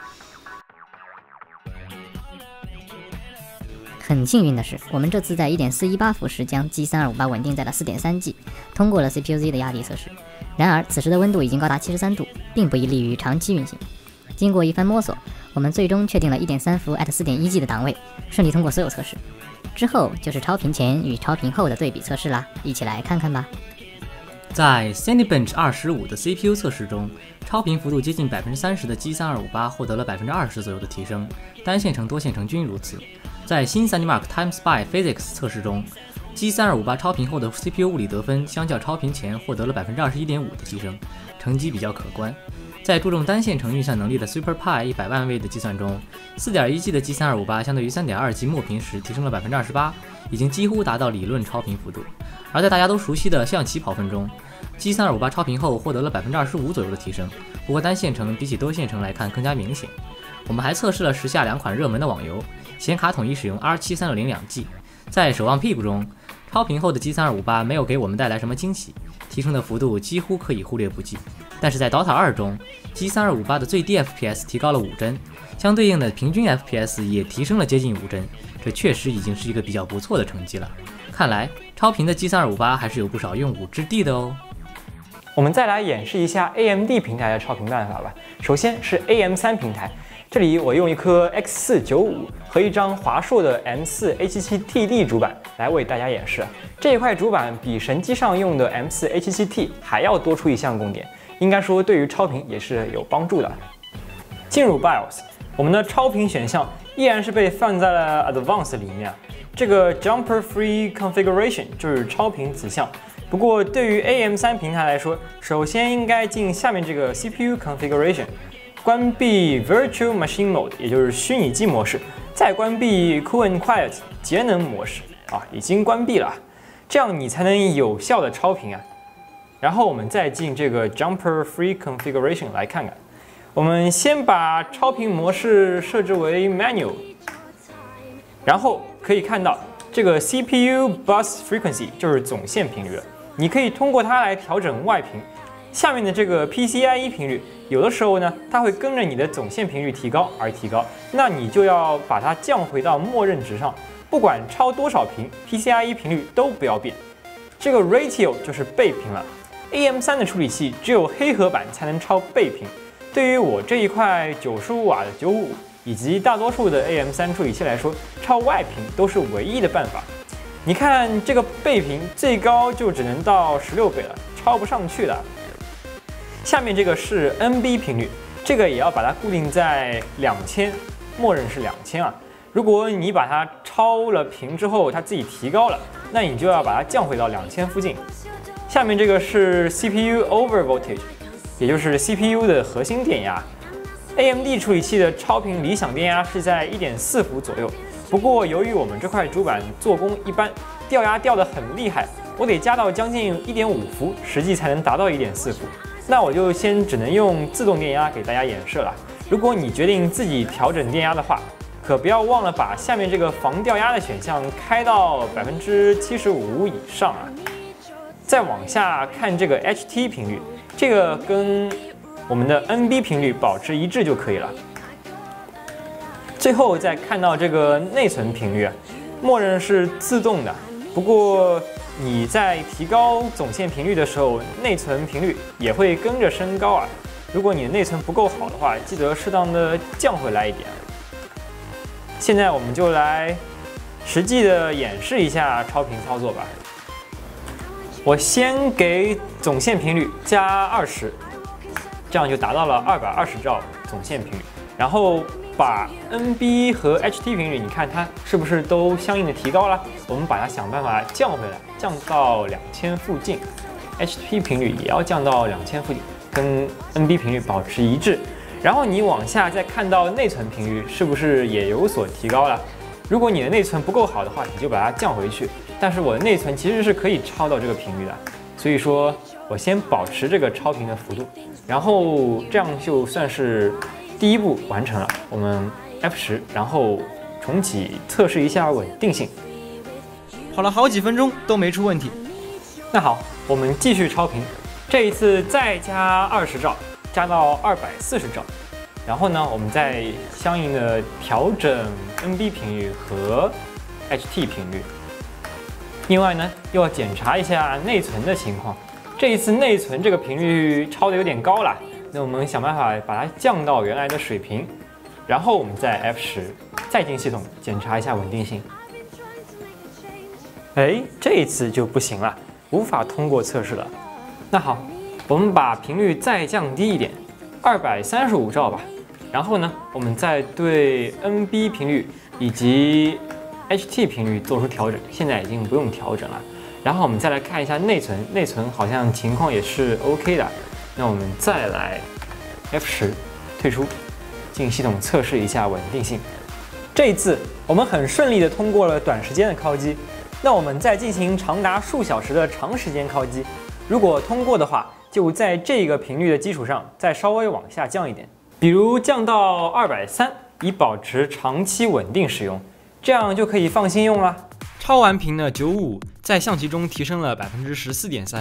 很幸运的是，我们这次在 1.418 伏时将 G3258 稳定在了 4.3G， 通过了 CPU-Z 的压力测试。然而此时的温度已经高达73度，并不利于长期运行。经过一番摸索，我们最终确定了 1.3 伏 @4.1G 的档位，顺利通过所有测试。之后就是超频前与超频后的对比测试啦，一起来看看吧。 在 Cinebench 25的 CPU 测试中，超频幅度接近 30% 的 G3258 获得了 20% 左右的提升，单线程、多线程均如此。在新 Sunnymark TimeSpy Physics 测试中， G3258 超频后的 CPU 物理得分相较超频前获得了 21.5% 的提升，成绩比较可观。在注重单线程运算能力的 SuperPi 100万位的计算中， 4.1G 的 G3258 相对于 3.2G 默频时提升了 28%， 已经几乎达到理论超频幅度。而在大家都熟悉的象棋跑分中， G3258 超频后获得了 25% 左右的提升，不过单线程比起多线程来看更加明显。我们还测试了时下2款热门的网游，显卡统一使用 R73602G。 在守望屁股中，超频后的 G3258 没有给我们带来什么惊喜，提升的幅度几乎可以忽略不计。 但是在 Dota 2中 ，G3258 的最低 FPS 提高了5帧，相对应的平均 FPS 也提升了接近5帧，这确实已经是一个比较不错的成绩了。看来超频的 G3258 还是有不少用武之地的哦。 我们再来演示一下 AMD 平台的超频办法吧。首先是 AM3 平台，这里我用一颗 X495和一张华硕的 M4A77TD 主板来为大家演示。这一块主板比神机上用的 M4A77T 还要多出一项供点，应该说对于超频也是有帮助的。进入 BIOS， 我们的超频选项依然是被放在了 Advanced 里面。这个 Jumper Free Configuration 就是超频子项。不过对于 AM3 平台来说，首先应该进下面这个 CPU Configuration， 关闭 Virtual Machine Mode， 也就是虚拟机模式，再关闭 Cool and Quiet 节能模式已经关闭了，这样你才能有效的超频啊。然后我们再进这个 Jumper Free Configuration 来看看。我们先把超频模式设置为 Manual， 然后可以看到这个 CPU Bus Frequency 就是总线频率了。你可以通过它来调整外频。下面的这个 PCIe 频率，有的时候呢，它会跟着你的总线频率提高而提高，那你就要把它降回到默认值上，不管超多少频 ，PCIe 频率都不要变。这个 Ratio 就是倍频了。AM3 的处理器只有黑盒版才能超倍频。对于我这一块95瓦的955以及大多数的 AM3 处理器来说，超外频都是唯一的办法。你看这个倍频最高就只能到16倍了，超不上去的。下面这个是 NB 频率，这个也要把它固定在2000，默认是2000啊。如果你把它超了频之后，它自己提高了，那你就要把它降回到2000附近。下面这个是 CPU Over Voltage， 也就是 CPU 的核心电压。AMD 处理器的超频理想电压是在 1.4 伏左右。不过由于我们这块主板做工一般，掉压掉得很厉害，我得加到将近 1.5 伏，实际才能达到 1.4 伏。那我就只能用自动电压给大家演示了。如果你决定自己调整电压的话，可不要忘了把下面这个防掉压的选项开到 75% 以上啊。再往下看这个 HT 频率，这个跟我们的 NB 频率保持一致就可以了。最后再看到这个内存频率，默认是自动的，不过你在提高总线频率的时候，内存频率也会跟着升高啊。如果你的内存不够好的话，记得适当的降回来一点。现在我们就来实际的演示一下超频操作吧。我先给总线频率加20，这样就达到了220兆总线频率，然后把 NB 和 HT 频率，你看它是不是都相应的提高了？我们把它想办法降回来，降到2000附近。HT 频率也要降到2000附近，跟 NB 频率保持一致。然后你往下再看到内存频率是不是也有所提高了？如果你的内存不够好的话，你就把它降回去。但是我的内存其实是可以超到这个频率的，所以说我先保持这个超频的幅度，然后这样就算是第一步完成了。我们 F10，然后重启测试一下稳定性。跑了好几分钟都没出问题。那好，我们继续超频，这一次再加20兆，加到240兆。然后呢，我们再相应的调整 NB 频率和 HT 频率。另外呢，又要检查一下内存的情况。这一次内存这个频率超的有点高了，那我们想办法把它降到原来的水平。然后我们再 F10，再进系统检查一下稳定性。哎，这一次就不行了，无法通过测试了。那好，我们把频率再降低一点，235兆吧。然后呢，我们再对 NB 频率以及 HT 频率做出调整，现在已经不用调整了。然后我们再来看一下内存，内存好像情况也是 OK 的。那我们再来 F10，退出，进系统测试一下稳定性。这一次我们很顺利的通过了短时间的敲击。那我们再进行长达数小时的长时间敲击，如果通过的话，就在这个频率的基础上再稍微往下降一点。比如降到230，以保持长期稳定使用，这样就可以放心用了。超完频的955在象棋中提升了14.3%，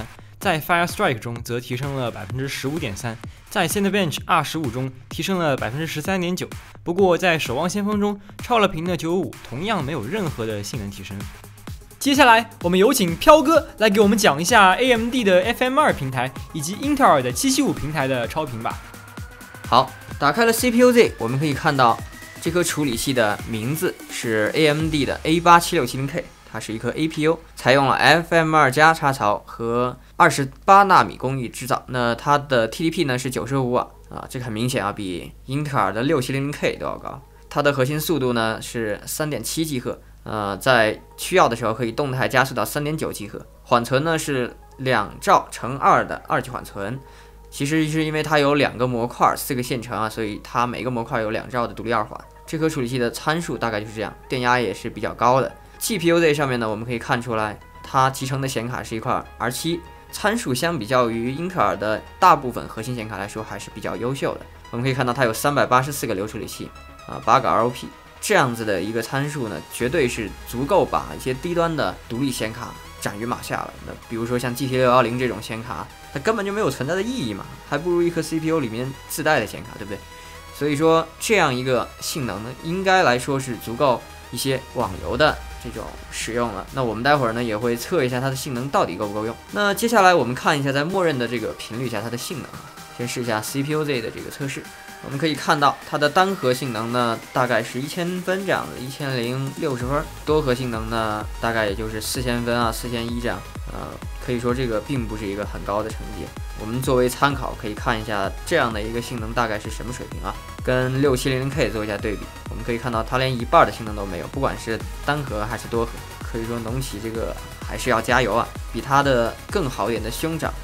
在 Firestrike 中则提升了 15.3%， 在 Cinebench R15 中提升了 13.9%。不过在守望先锋中，超了屏的955同样没有任何的性能提升。接下来，我们有请飘哥来给我们讲一下 AMD 的 FM2 平台以及英特尔的775平台的超频吧。 好，打开了 CPU-Z， 我们可以看到这颗处理器的名字是 AMD 的 A87670K， 它是一颗 APU， 采用了 FM2 加插槽和28纳米工艺制造。那它的 TDP 呢是95瓦啊，这个很明显啊，比英特尔的6700K 都要高。它的核心速度呢是 3.7 吉赫。在需要的时候可以动态加速到 3.9 吉赫，缓存呢是2兆乘2的2G 缓存。其实是因为它有2个模块，4个线程啊，所以它每个模块有2兆的独立二缓。这颗处理器的参数大概就是这样，电压也是比较高的。GPU-Z 上面呢，我们可以看出来，它集成的显卡是一块 R7， 参数相比较于英特尔的大部分核心显卡来说还是比较优秀的。我们可以看到它有384个流处理器8个 ROP。这样子的一个参数呢，绝对是足够把一些低端的独立显卡斩于马下了。那比如说像 GT610 这种显卡，它根本就没有存在的意义嘛，还不如一颗 CPU 里面自带的显卡，对不对？所以说这样一个性能呢，应该来说是足够一些网游的这种使用了。那我们待会儿呢也会测一下它的性能到底够不够用。那接下来我们看一下在默认的这个频率下它的性能，先试一下 CPU-Z 的这个测试。我们可以看到它的单核性能呢大概是1000分这样的，1060分，多核性能呢大概也就是4000分4001这样，可以说这个并不是一个很高的成绩。我们作为参考可以看一下这样的一个性能大概是什么水平啊，跟6700K 做一下对比。我们可以看到它连一半的性能都没有，不管是单核还是多核，可以说农奇这个还是要加油啊。比它的更好一点的兄长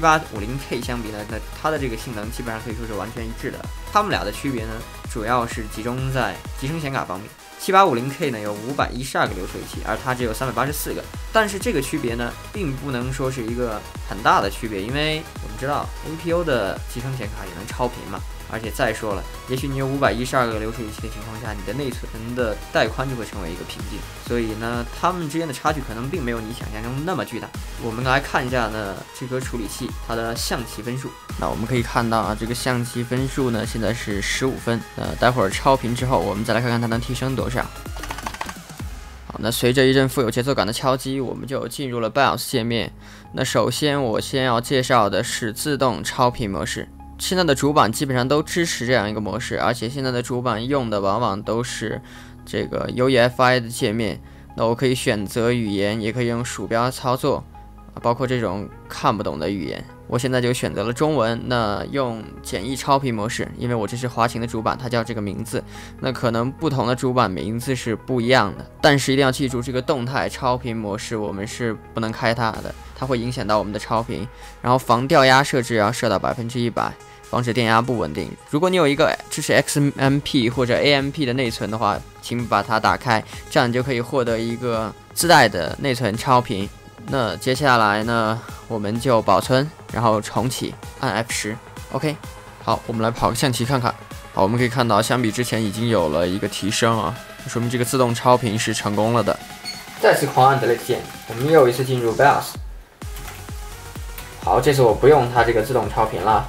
7850K 相比呢，那它的这个性能基本上可以说是完全一致的。它们俩的区别呢，主要是集中在集成显卡方面。7850K 呢有512个流处理器，而它只有384个。但是这个区别呢，并不能说是一个很大的区别，因为我们知道 APU 的集成显卡也能超频嘛。而且再说了，也许你有512个流处理器的情况下，你的内存的带宽就会成为一个瓶颈。所以呢，它们之间的差距可能并没有你想象中那么巨大。我们来看一下呢，这颗处理器它的象棋分数。那我们可以看到啊，这个象棋分数呢现在是15分。待会儿超频之后，我们再来看看它能提升多少。好，那随着一阵富有节奏感的敲击，我们就进入了 BIOS 界面。那首先我先要介绍的是自动超频模式。现在的主板基本上都支持这样一个模式，而且现在的主板用的往往都是这个 UEFI 的界面。那我可以选择语言，也可以用鼠标操作，包括这种看不懂的语言。我现在就选择了中文，那用简易超频模式，因为我这是华擎的主板，它叫这个名字。那可能不同的主板名字是不一样的，但是一定要记住，这个动态超频模式我们是不能开它的，它会影响到我们的超频。然后防掉压设置要设到100%。防止电压不稳定。如果你有一个支持 XMP 或者 AMP 的内存的话，请把它打开，这样你就可以获得一个自带的内存超频。那接下来呢，我们就保存，然后重启，按 F10。OK， 好，我们来跑个象棋看看。好，我们可以看到，相比之前已经有了一个提升啊，说明这个自动超频是成功了的。再次狂按 Delete 键，我们又一次进入 BIOS。好，这次我不用它这个自动超频了。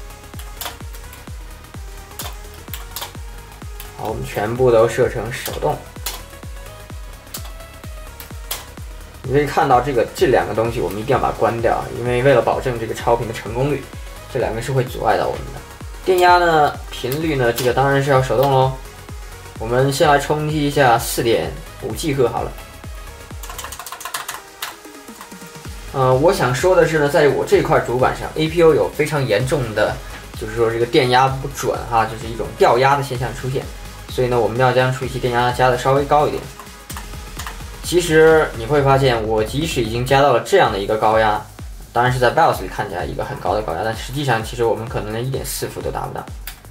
好，我们全部都设成手动。你可以看到这两个东西，我们一定要把它关掉，因为为了保证这个超频的成功率，这两个是会阻碍到我们的。电压呢，频率呢，这个当然是要手动喽。我们先来冲击一下4.5 吉赫好了。我想说的是呢，在我这块主板上 ，APU 有非常严重的，就是说这个电压不准哈，就是一种掉压的现象出现。所以呢，我们要将处理器电压加的稍微高一点。其实你会发现，我即使已经加到了这样的一个高压，当然是在 BIOS 里看起来一个很高的高压，但实际上其实我们可能连1.4伏都达不到。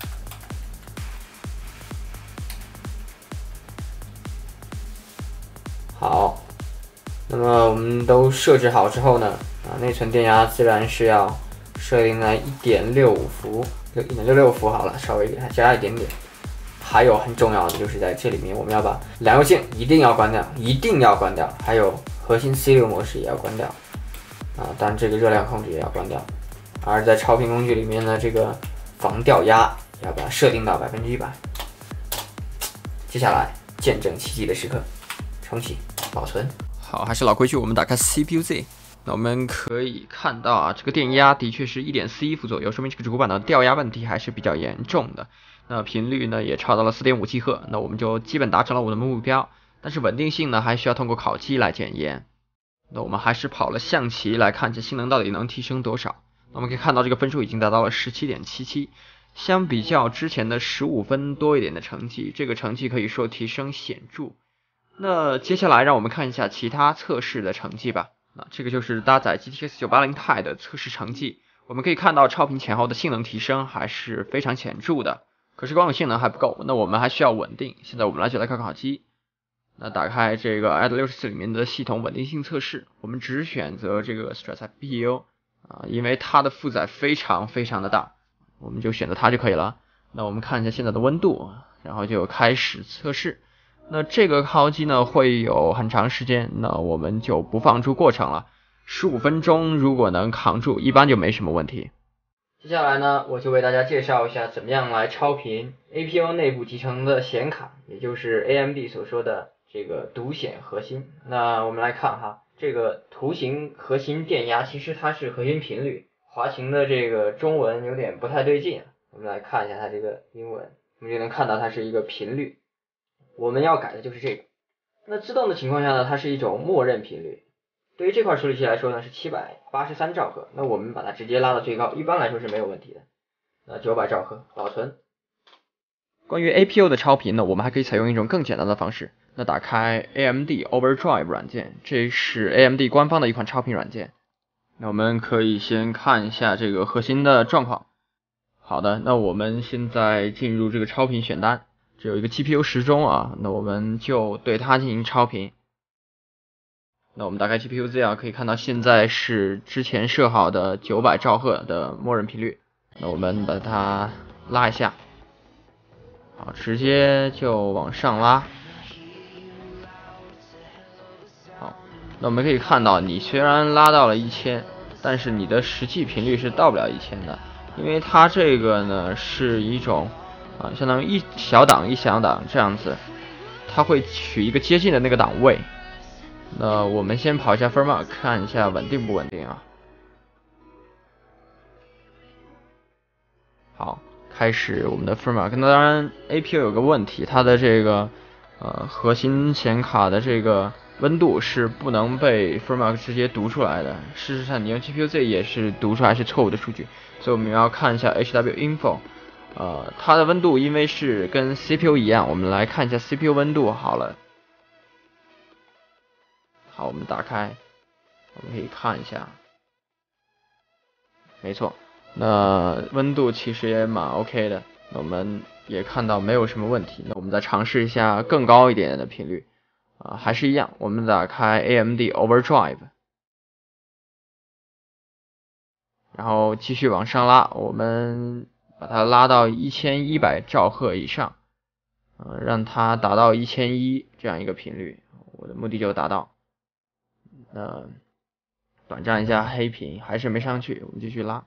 好，那么我们都设置好之后呢，内存电压自然是要设定在1.65伏，1.66伏好了，稍微给它加一点点。还有很重要的就是在这里面，我们要把两右键一定要关掉，一定要关掉，还有核心 C6 模式也要关掉。 但这个热量控制也要关掉。而在超频工具里面呢，这个防掉压要把它设定到100%。接下来见证奇迹的时刻，重启保存。好，还是老规矩，我们打开 CPU-Z。那我们可以看到啊，这个电压的确是1.41伏左右，说明这个主板的掉压问题还是比较严重的。那频率呢也超到了4.5 GHz，那我们就基本达成了我们的目标。但是稳定性呢还需要通过烤机来检验。那我们还是跑了象棋来看一下性能到底能提升多少。那我们可以看到这个分数已经达到了17.77，相比较之前的15分多一点的成绩，这个成绩可以说提升显著。那接下来让我们看一下其他测试的成绩吧。这个就是搭载 GTX 980 Ti 的测试成绩。我们可以看到超频前后的性能提升还是非常显著的，可是光有性能还不够，那我们还需要稳定。现在我们就来看烤机。那打开这个 AD64 里面的系统稳定性测试，我们只选择这个 Strix CPU 因为它的负载非常的大，我们就选择它就可以了。那我们看一下现在的温度，然后就开始测试。那这个烤机呢会有很长时间，那我们就不放出过程了。15分钟如果能扛住，一般就没什么问题。接下来呢，我就为大家介绍一下怎么样来超频 APU 内部集成的显卡，也就是 AMD 所说的这个独显核心。那我们来看哈，这个图形核心电压其实它是核心频率，华擎的这个中文有点不太对劲。我们来看一下它这个英文，我们就能看到它是一个频率。我们要改的就是这个。那自动的情况下呢，它是一种默认频率。对于这块处理器来说呢是783兆赫，那我们把它直接拉到最高，一般来说是没有问题的。那900兆赫保存。关于 APU 的超频呢，我们还可以采用一种更简单的方式。那打开 AMD Overdrive 软件，这是 AMD 官方的一款超频软件。那我们可以先看一下这个核心的状况。好的，那我们现在进入这个超频选单。这有一个 GPU 时钟啊，那我们就对它进行超频。那我们打开 GPU-Z 可以看到现在是之前设好的900兆赫的默认频率。那我们把它拉一下，好，直接就往上拉。好，那我们可以看到，你虽然拉到了1000，但是你的实际频率是到不了1000的，因为它这个呢是一种相当于一小档一小档这样子，它会取一个接近的那个档位。那我们先跑一下 firmware 看一下稳定不稳定啊。好，开始我们的 firmware。那当然 APU 有个问题，它的这个核心显卡的这个温度是不能被 firmware 直接读出来的。事实上你用 GPU-Z 也是读出来是错误的数据，所以我们要看一下 HW-info。它的温度因为是跟 CPU 一样，我们来看一下 CPU 温度好了。好，我们打开，我们可以看一下，没错，那温度其实也蛮 OK 的，那我们也看到没有什么问题。那我们再尝试一下更高一点的频率，还是一样，我们打开 AMD Overdrive， 然后继续往上拉，我们把它拉到1100兆赫以上，让它达到1001这样一个频率，我的目的就达到。那短暂一下黑屏还是没上去，我们继续拉。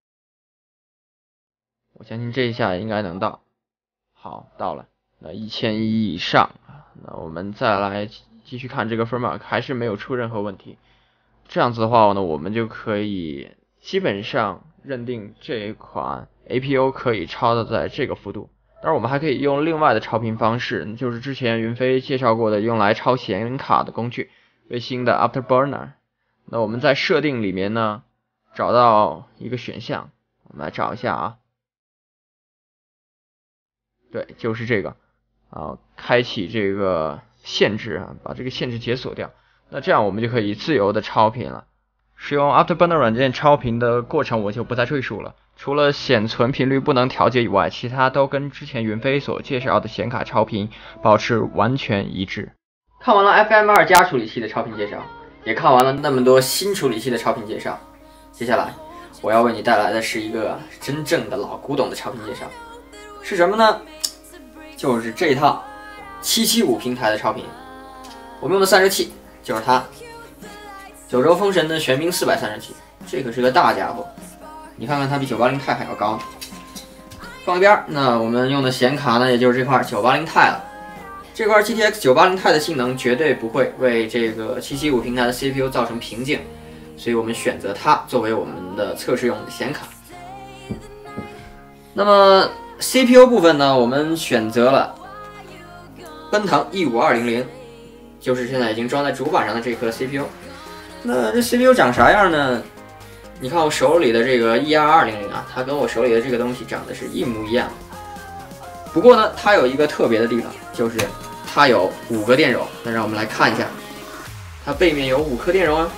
我相信这一下应该能到。好，到了。那1001以上，那我们再来继续看这个 firmware， 还是没有出任何问题。这样子的话呢，我们就可以基本上认定这一款 APU 可以超的在这个幅度。当然我们还可以用另外的超频方式，就是之前云飞介绍过的用来超显卡的工具，卫星的 Afterburner。 那我们在设定里面呢找到一个选项，我们来找一下啊，对，就是这个开启这个限制把这个限制解锁掉，那这样我们就可以自由的超频了。使用 Afterburner 软件超频的过程我就不再赘述了，除了显存频率不能调节以外，其他都跟之前云飞所介绍的显卡超频保持完全一致。看完了 FM2 加处理器的超频介绍，也看完了那么多新处理器的超频介绍，接下来我要为你带来的是一个真正的老古董的超频介绍，是什么呢？就是这一套775平台的超频，我们用的散热器就是它， 九州风神的玄冰437，这可是个大家伙，你看看它比980钛还要高。放一边，那我们用的显卡呢，也就是这块980钛了。这块 GTX 980钛的性能绝对不会为这个775平台的 CPU 造成瓶颈，所以我们选择它作为我们的测试用的显卡。那么 CPU 部分呢，我们选择了奔腾 E5200，就是现在已经装在主板上的这颗 CPU。那这 CPU 长啥样呢？你看我手里的这个 E2200啊，它跟我手里的这个东西长得是一模一样。不过呢，它有一个特别的地方，就是它有5个电容。那让我们来看一下，它背面有5颗电容啊。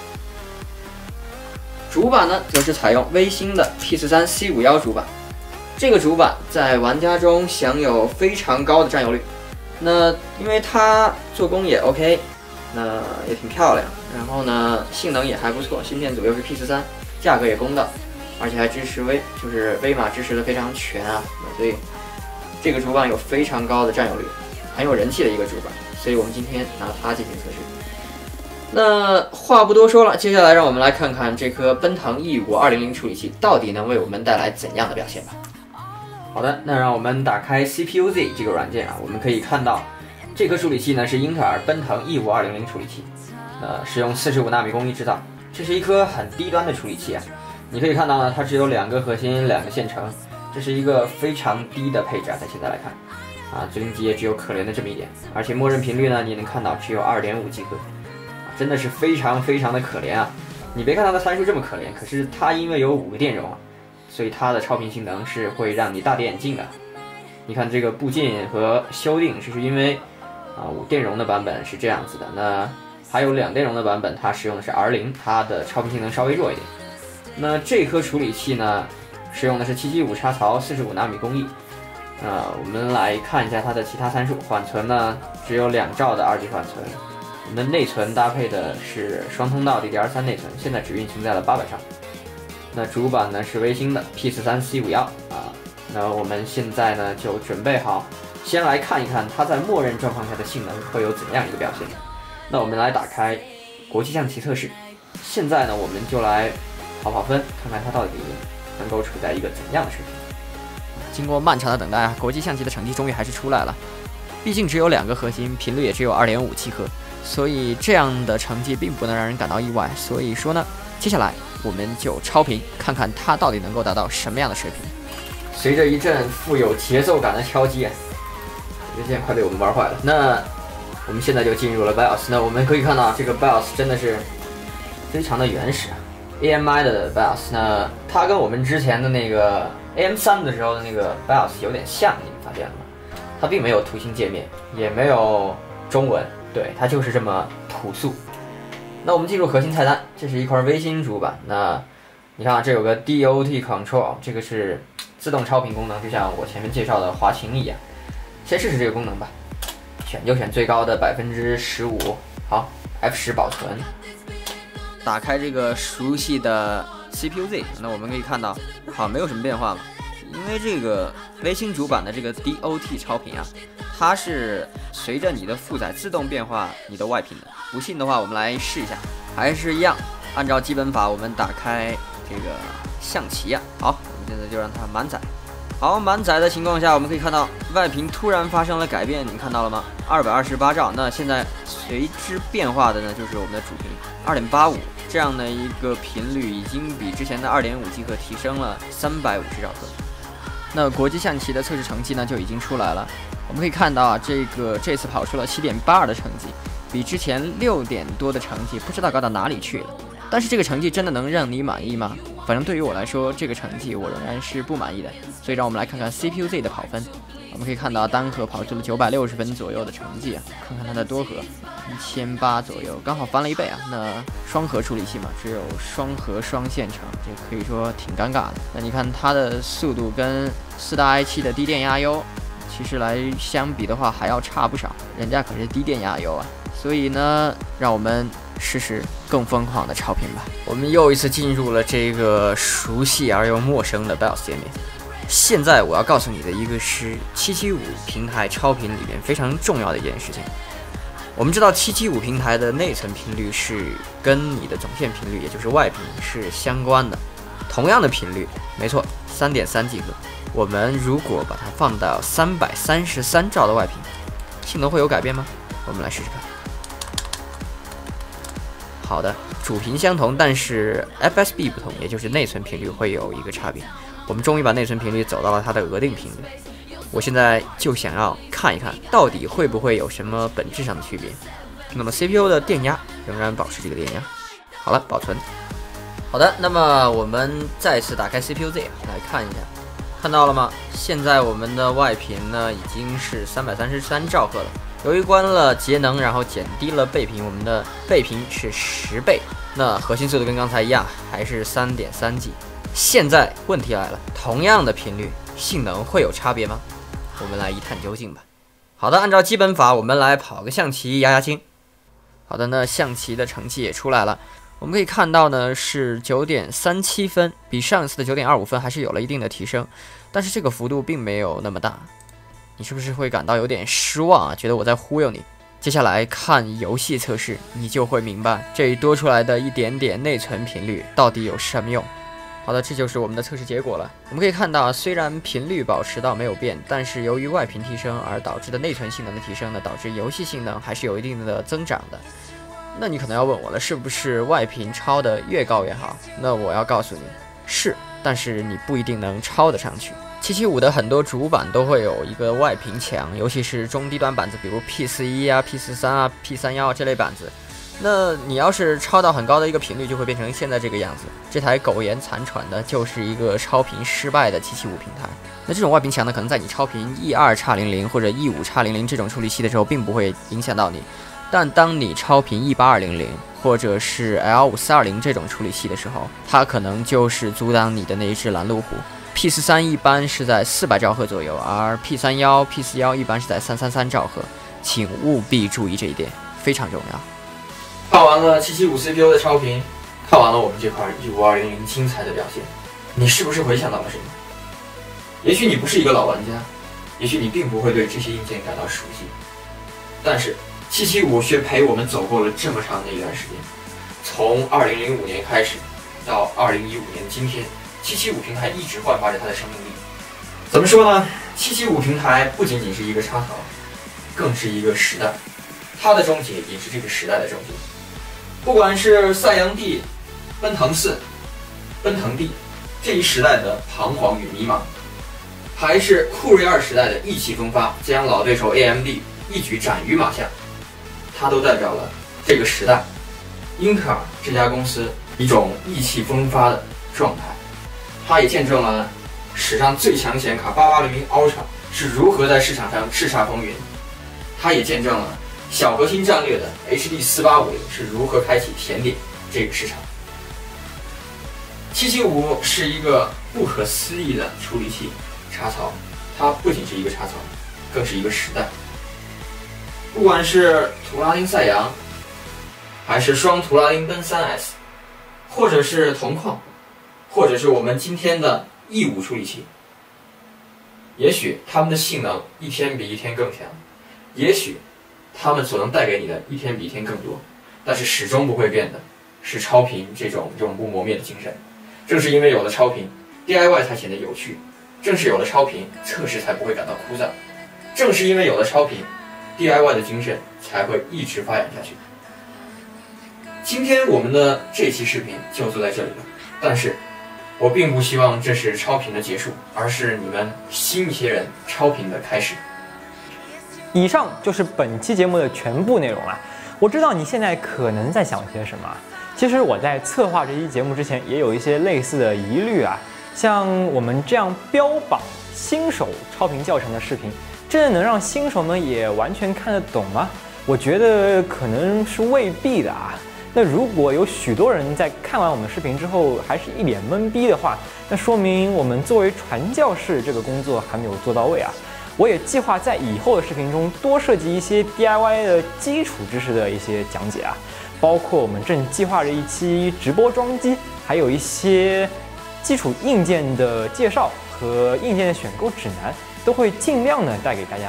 主板呢，则是采用微星的 P43C51主板。这个主板在玩家中享有非常高的占有率。那因为它做工也 OK， 那也挺漂亮，然后呢性能也还不错，芯片组又是 P43， 价格也公道，而且还支持威马支持的非常全啊，所以这个主板有非常高的占有率，很有人气的一个主板，所以我们今天拿它进行测试。那话不多说了，接下来让我们来看看这颗奔腾 E5200处理器到底能为我们带来怎样的表现吧。好的，那让我们打开 CPUZ 这个软件啊，我们可以看到这颗处理器呢是英特尔奔腾 E5200处理器，是用45纳米工艺制造，这是一颗很低端的处理器啊。你可以看到呢，它只有2个核心，2个线程，这是一个非常低的配置啊，在现在来看啊，最低级也只有可怜的这么一点，而且默认频率呢，你能看到只有2.5 吉赫，真的是非常非常的可怜啊。你别看它的参数这么可怜，可是它因为有5个电容啊，所以它的超频性能是会让你大跌眼镜的。你看这个步进和修订，这是因为5电容的版本是这样子的，那还有2电容的版本，它使用的是 R0， 它的超频性能稍微弱一点。那这颗处理器呢，使用的是775插槽45纳米工艺。我们来看一下它的其他参数，缓存呢只有2兆的2G 缓存，我们的内存搭配的是双通道 DDR3 内存，现在只运行在了800上。那主板呢是微星的 P43C51啊。那我们现在呢就准备好，先来看一看它在默认状况下的性能会有怎样一个表现。那我们来打开国际象棋测试，现在呢我们就来跑分，看看它到底能够处在一个怎样的水平。经过漫长的等待啊，国际象棋的成绩终于还是出来了。毕竟只有2个核心，频率也只有2.5吉赫，所以这样的成绩并不能让人感到意外。所以说呢，接下来我们就超频，看看它到底能够达到什么样的水平。随着一阵富有节奏感的敲击啊，这键快被我们玩坏了。那我们现在就进入了 BIOS。那我们可以看到这个 BIOS 真的是非常的原始啊 ，AMI 的 BIOS。那它跟我们之前的那个 AM3 的时候的那个 BIOS 有点像，你们发现了吗？它并没有图形界面，也没有中文，对，它就是这么朴素。那我们进入核心菜单，这是一块微星主板。那你看这有个 DOT Control， 这个是自动超频功能，就像我前面介绍的华擎一样。先试试这个功能吧，选就选最高的15%。好 ，F10 保存。打开这个熟悉的 CPUZ， 那我们可以看到，好，没有什么变化了。因为这个微星主板的这个 DOT 超频啊，它是随着你的负载自动变化你的外频的。不信的话，我们来试一下，还是一样，按照基本法，我们打开这个象棋啊。好，我们现在就让它满载。好，满载的情况下，我们可以看到外频突然发生了改变，你看到了吗？228兆。那现在随之变化的呢，就是我们的主频2.85，这样的一个频率已经比之前的2.5吉赫提升了350兆赫。那国际象棋的测试成绩呢就已经出来了，我们可以看到啊，这次跑出了7.82的成绩，比之前6点多的成绩不知道高到哪里去了。但是这个成绩真的能让你满意吗？反正对于我来说，这个成绩我仍然是不满意的。所以让我们来看看 CPUZ 的跑分，我们可以看到单核跑出了960分左右的成绩啊，看看它的多核1800左右，刚好翻了1倍啊。那双核处理器嘛，只有双核双线程，这可以说挺尴尬的。那你看它的速度跟4大 i7 的低电压 U， 其实来相比的话还要差不少，人家可是低电压 U 啊。所以呢，让我们试试更疯狂的超频吧。我们又一次进入了这个熟悉而又陌生的 BIOS 界面。现在我要告诉你的一个是775平台超频里面非常重要的一件事情。 我们知道775平台的内存频率是跟你的总线频率，也就是外频是相关的。同样的频率，没错，3.3G 赫。我们如果把它放到333兆的外频，性能会有改变吗？我们来试试看。好的，主频相同，但是 FSB 不同，也就是内存频率会有一个差别。我们终于把内存频率走到了它的额定频率。我现在就想要看一看，到底会不会有什么本质上的区别。那么 CPU 的电压仍然保持这个电压。好了，保存。好的，那么我们再次打开 CPU-Z 来看一下，看到了吗？现在我们的外频呢已经是333兆赫了。由于关了节能，然后减低了倍频，我们的倍频是10倍。那核心速度跟刚才一样，还是3.3G。现在问题来了，同样的频率，性能会有差别吗？我们来一探究竟吧。好的，按照基本法，我们来跑个象棋压压惊。好的，那象棋的成绩也出来了。我们可以看到呢，是9.37分，比上一次的9.25分还是有了一定的提升，但是这个幅度并没有那么大。你是不是会感到有点失望啊？觉得我在忽悠你？接下来看游戏测试，你就会明白这多出来的一点点内存频率到底有什么用。好的，这就是我们的测试结果了。我们可以看到，虽然频率保持到没有变，但是由于外频提升而导致的内存性能的提升呢，导致游戏性能还是有一定的增长的。那你可能要问我了，是不是外频超的越高越好？那我要告诉你，是，但是你不一定能超得上去。775的很多主板都会有一个外频墙，尤其是中低端板子，比如 P41啊、P43啊、P31啊这类板子。那你要是超到很高的一个频率，就会变成现在这个样子。这台苟延残喘的就是一个超频失败的775平台。那这种外频墙呢，可能在你超频 E2x00 或者 E5x00 这种处理器的时候，并不会影响到你。但当你超频 E8200 或者是 L5420 这种处理器的时候，它可能就是阻挡你的那一只拦路虎。P43一般是在400兆赫左右，而 P31、P41一般是在333兆赫，请务必注意这一点，非常重要。 看完了775 CPU 的超频，看完了我们这块E5200精彩的表现，你是不是回想到了什么？也许你不是一个老玩家，也许你并不会对这些硬件感到熟悉，但是775却陪我们走过了这么长的一段时间，从2005年开始到2015年今天，775平台一直焕发着它的生命力。怎么说呢？775平台不仅仅是一个插槽，更是一个时代，它的终结也是这个时代的终结。不管是赛扬 D、奔腾4、奔腾 D 这一时代的彷徨与迷茫，还是酷睿2时代的意气风发，将老对手 AMD 一举斩于马下，它都代表了这个时代英特尔这家公司一种意气风发的状态。它也见证了史上最强显卡8800 Ultra 是如何在市场上叱咤风云，它也见证了小核心战略的 HD4850 是如何开启甜点这个市场。775是一个不可思议的处理器插槽，它不仅是一个插槽，更是一个时代。不管是图拉丁赛扬，还是双图拉丁奔 3S， 或者是铜矿，或者是我们今天的 E5 处理器，也许它们的性能一天比一天更强，也许它们所能带给你的一天比一天更多，但是始终不会变的是超频这种永不磨灭的精神。正是因为有了超频 ，DIY 才显得有趣；正是有了超频，测试才不会感到枯燥；正是因为有了超频，DIY 的精神才会一直发展下去。今天我们的这期视频就做在这里了，但是我并不希望这是超频的结束，而是你们新一些人超频的开始。 以上就是本期节目的全部内容了。我知道你现在可能在想些什么，其实我在策划这期节目之前也有一些类似的疑虑啊。像我们这样标榜新手超频教程的视频，真的能让新手们也完全看得懂吗？我觉得可能是未必的啊。那如果有许多人在看完我们视频之后还是一脸懵逼的话，那说明我们作为传教士这个工作还没有做到位啊。我也计划在以后的视频中多设计一些 DIY 的基础知识的一些讲解啊，包括我们正计划着一期直播装机，还有一些基础硬件的介绍和硬件的选购指南，都会尽量的带给大家。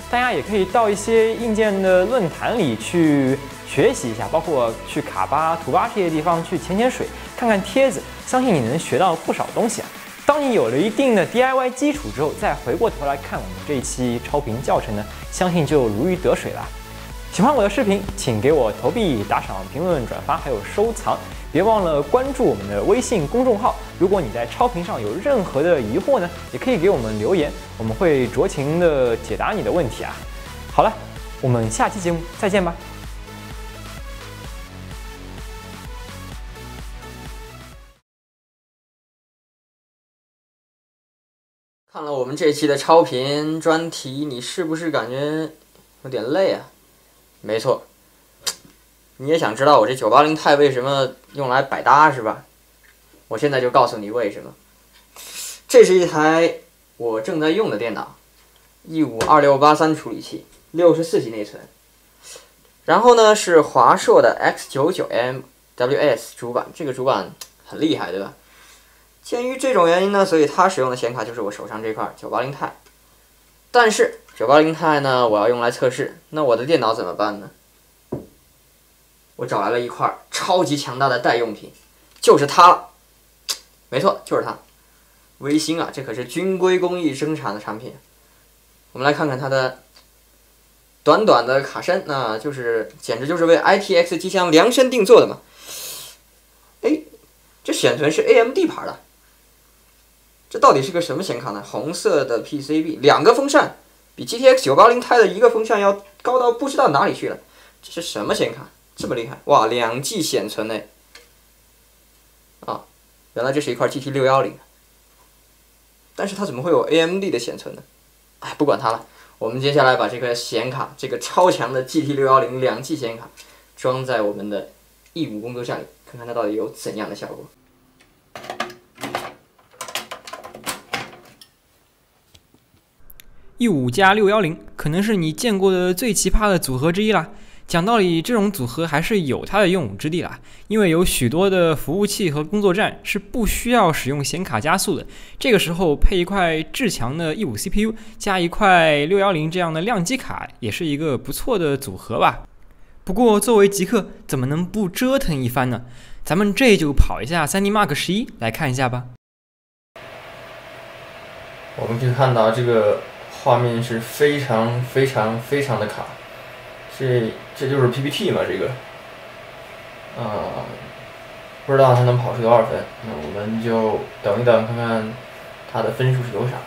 大家也可以到一些硬件的论坛里去学习一下，包括去卡巴、图巴这些地方去潜水，看看帖子，相信你能学到不少东西啊。当你有了一定的 DIY 基础之后，再回过头来看我们这一期超频教程呢，相信就如鱼得水了。喜欢我的视频，请给我投币、打赏、评论、转发，还有收藏。别忘了关注我们的微信公众号。如果你在超频上有任何的疑惑呢，也可以给我们留言，我们会酌情的解答你的问题啊。好了，我们下期节目再见吧。 看了我们这期的超频专题，你是不是感觉有点累啊？没错，你也想知道我这980 钛为什么用来百搭是吧？我现在就告诉你为什么。这是一台我正在用的电脑，E52683处理器，64G 内存。然后呢是华硕的 X99MWS 主板，这个主板很厉害，对吧？鉴于这种原因呢，所以它使用的显卡就是我手上这块980钛。但是980钛呢，我要用来测试，那我的电脑怎么办呢？我找来了一块超级强大的代用品，就是它了。没错，就是它。微星啊，这可是军规工艺生产的产品。我们来看看它的短短的卡身，那简直就是为 ITX 机箱量身定做的嘛。哎，这显存是 AMD 牌的。这到底是个什么显卡呢？红色的 PCB，2个风扇，比 GTX 980 钛的一个风扇要高到不知道哪里去了。这是什么显卡？这么厉害！哇，2G 显存呢！啊，原来这是一块 GT610。但是它怎么会有 AMD 的显存呢？哎，不管它了，我们接下来把这个显卡，这个超强的 GT610 2G 显卡，装在我们的E5工作站里，看看它到底有怎样的效果。 E5加610可能是你见过的最奇葩的组合之一啦。讲道理，这种组合还是有它的用武之地啦，因为有许多的服务器和工作站是不需要使用显卡加速的。这个时候配一块至强的E5 CPU 加一块610这样的量机卡，也是一个不错的组合吧。不过作为极客，怎么能不折腾一番呢？咱们这就跑一下 3D Mark 11来看一下吧。 我们可以看到这个画面是非常的卡，这就是 PPT 嘛，这个，不知道它能跑出多少分，那我们就等一等，看看它的分数是多少。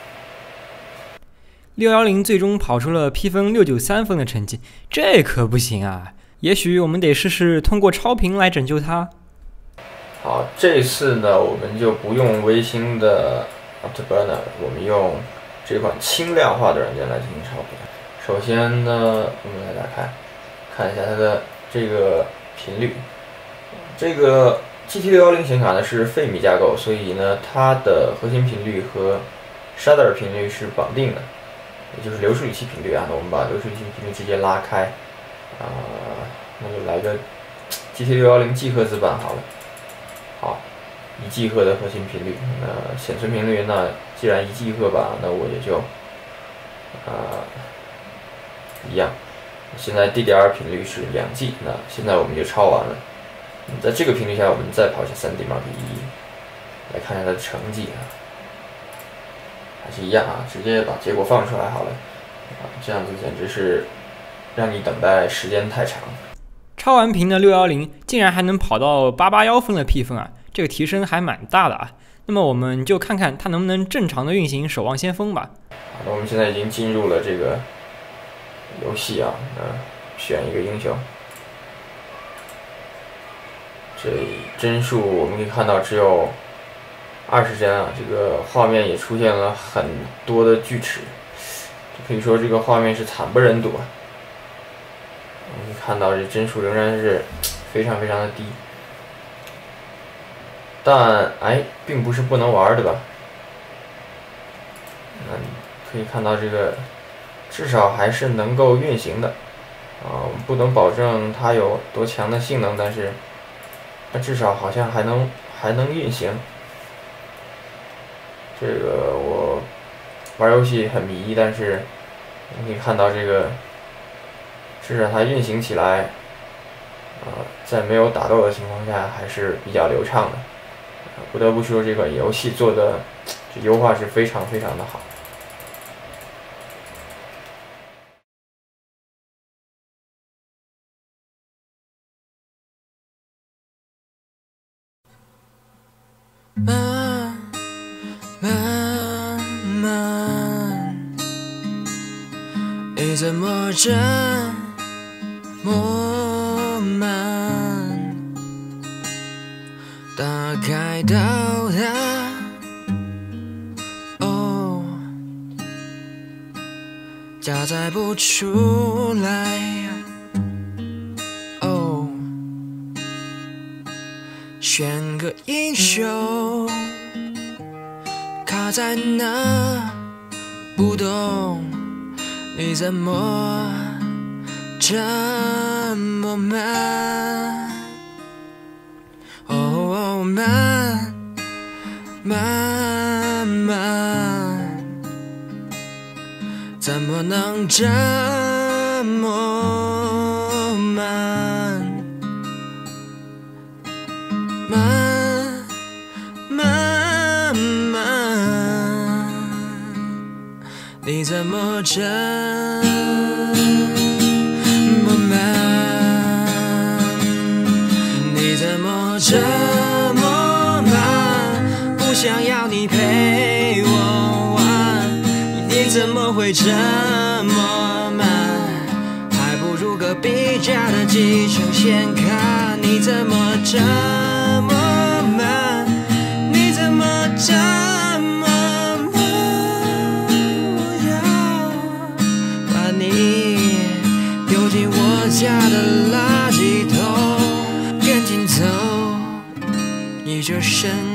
610最终跑出了批分693分的成绩，这可不行啊！也许我们得试试通过超频来拯救它。 好，这次呢，我们就不用微星的 Afterburner， 我们用这款轻量化的软件来进行超频。首先呢，我们来打开，看一下它的这个频率。这个 GT610 显卡呢是费米架构，所以呢，它的核心频率和 shader 频率是绑定的，也就是流处理器频率啊。那我们把流处理器频率直接拉开，那就来个 GT610 G 赫兹版好了。好，1G 赫的核心频率，那显存频率，那既然1G 赫版，那我也就一样。现在 DDR 频率是2G，那现在我们就超完了。在这个频率下，我们再跑一下 3D Mark 1，来看一下它的成绩啊，还是一样啊，直接把结果放出来好了。这样子简直是让你等待时间太长。 超完频的610竟然还能跑到881分的 P 分啊，这个提升还蛮大的啊。那么我们就看看它能不能正常的运行守望先锋吧。 好的，我们现在已经进入了这个游戏啊，选一个英雄。这里帧数我们可以看到只有20帧啊，这个画面也出现了很多的锯齿，可以说这个画面是惨不忍睹啊。我们看到这帧数仍然是非常的低，但并不是不能玩，对吧？可以看到这个至少还是能够运行的啊，我们不能保证它有多强的性能，但是它至少好像还能运行。这个我玩游戏很迷，但是你可以看到这个，至少它运行起来，在没有打斗的情况下还是比较流畅的。不得不说，这款游戏做的这优化是非常非常的好。 你怎么这么慢？打开到它，哦，加载不出来，哦，选个英雄，卡在那，不懂。你怎么这么慢？哦，慢，慢慢，怎么能这么慢？慢，慢慢，你怎么这么慢？你怎么这么慢？不想要你陪我玩，你怎么会这么慢？还不如隔壁家的计程线卡。你怎么这么慢？你怎么这么慢？我要把你丢进我家的垃圾桶，赶紧走，你这身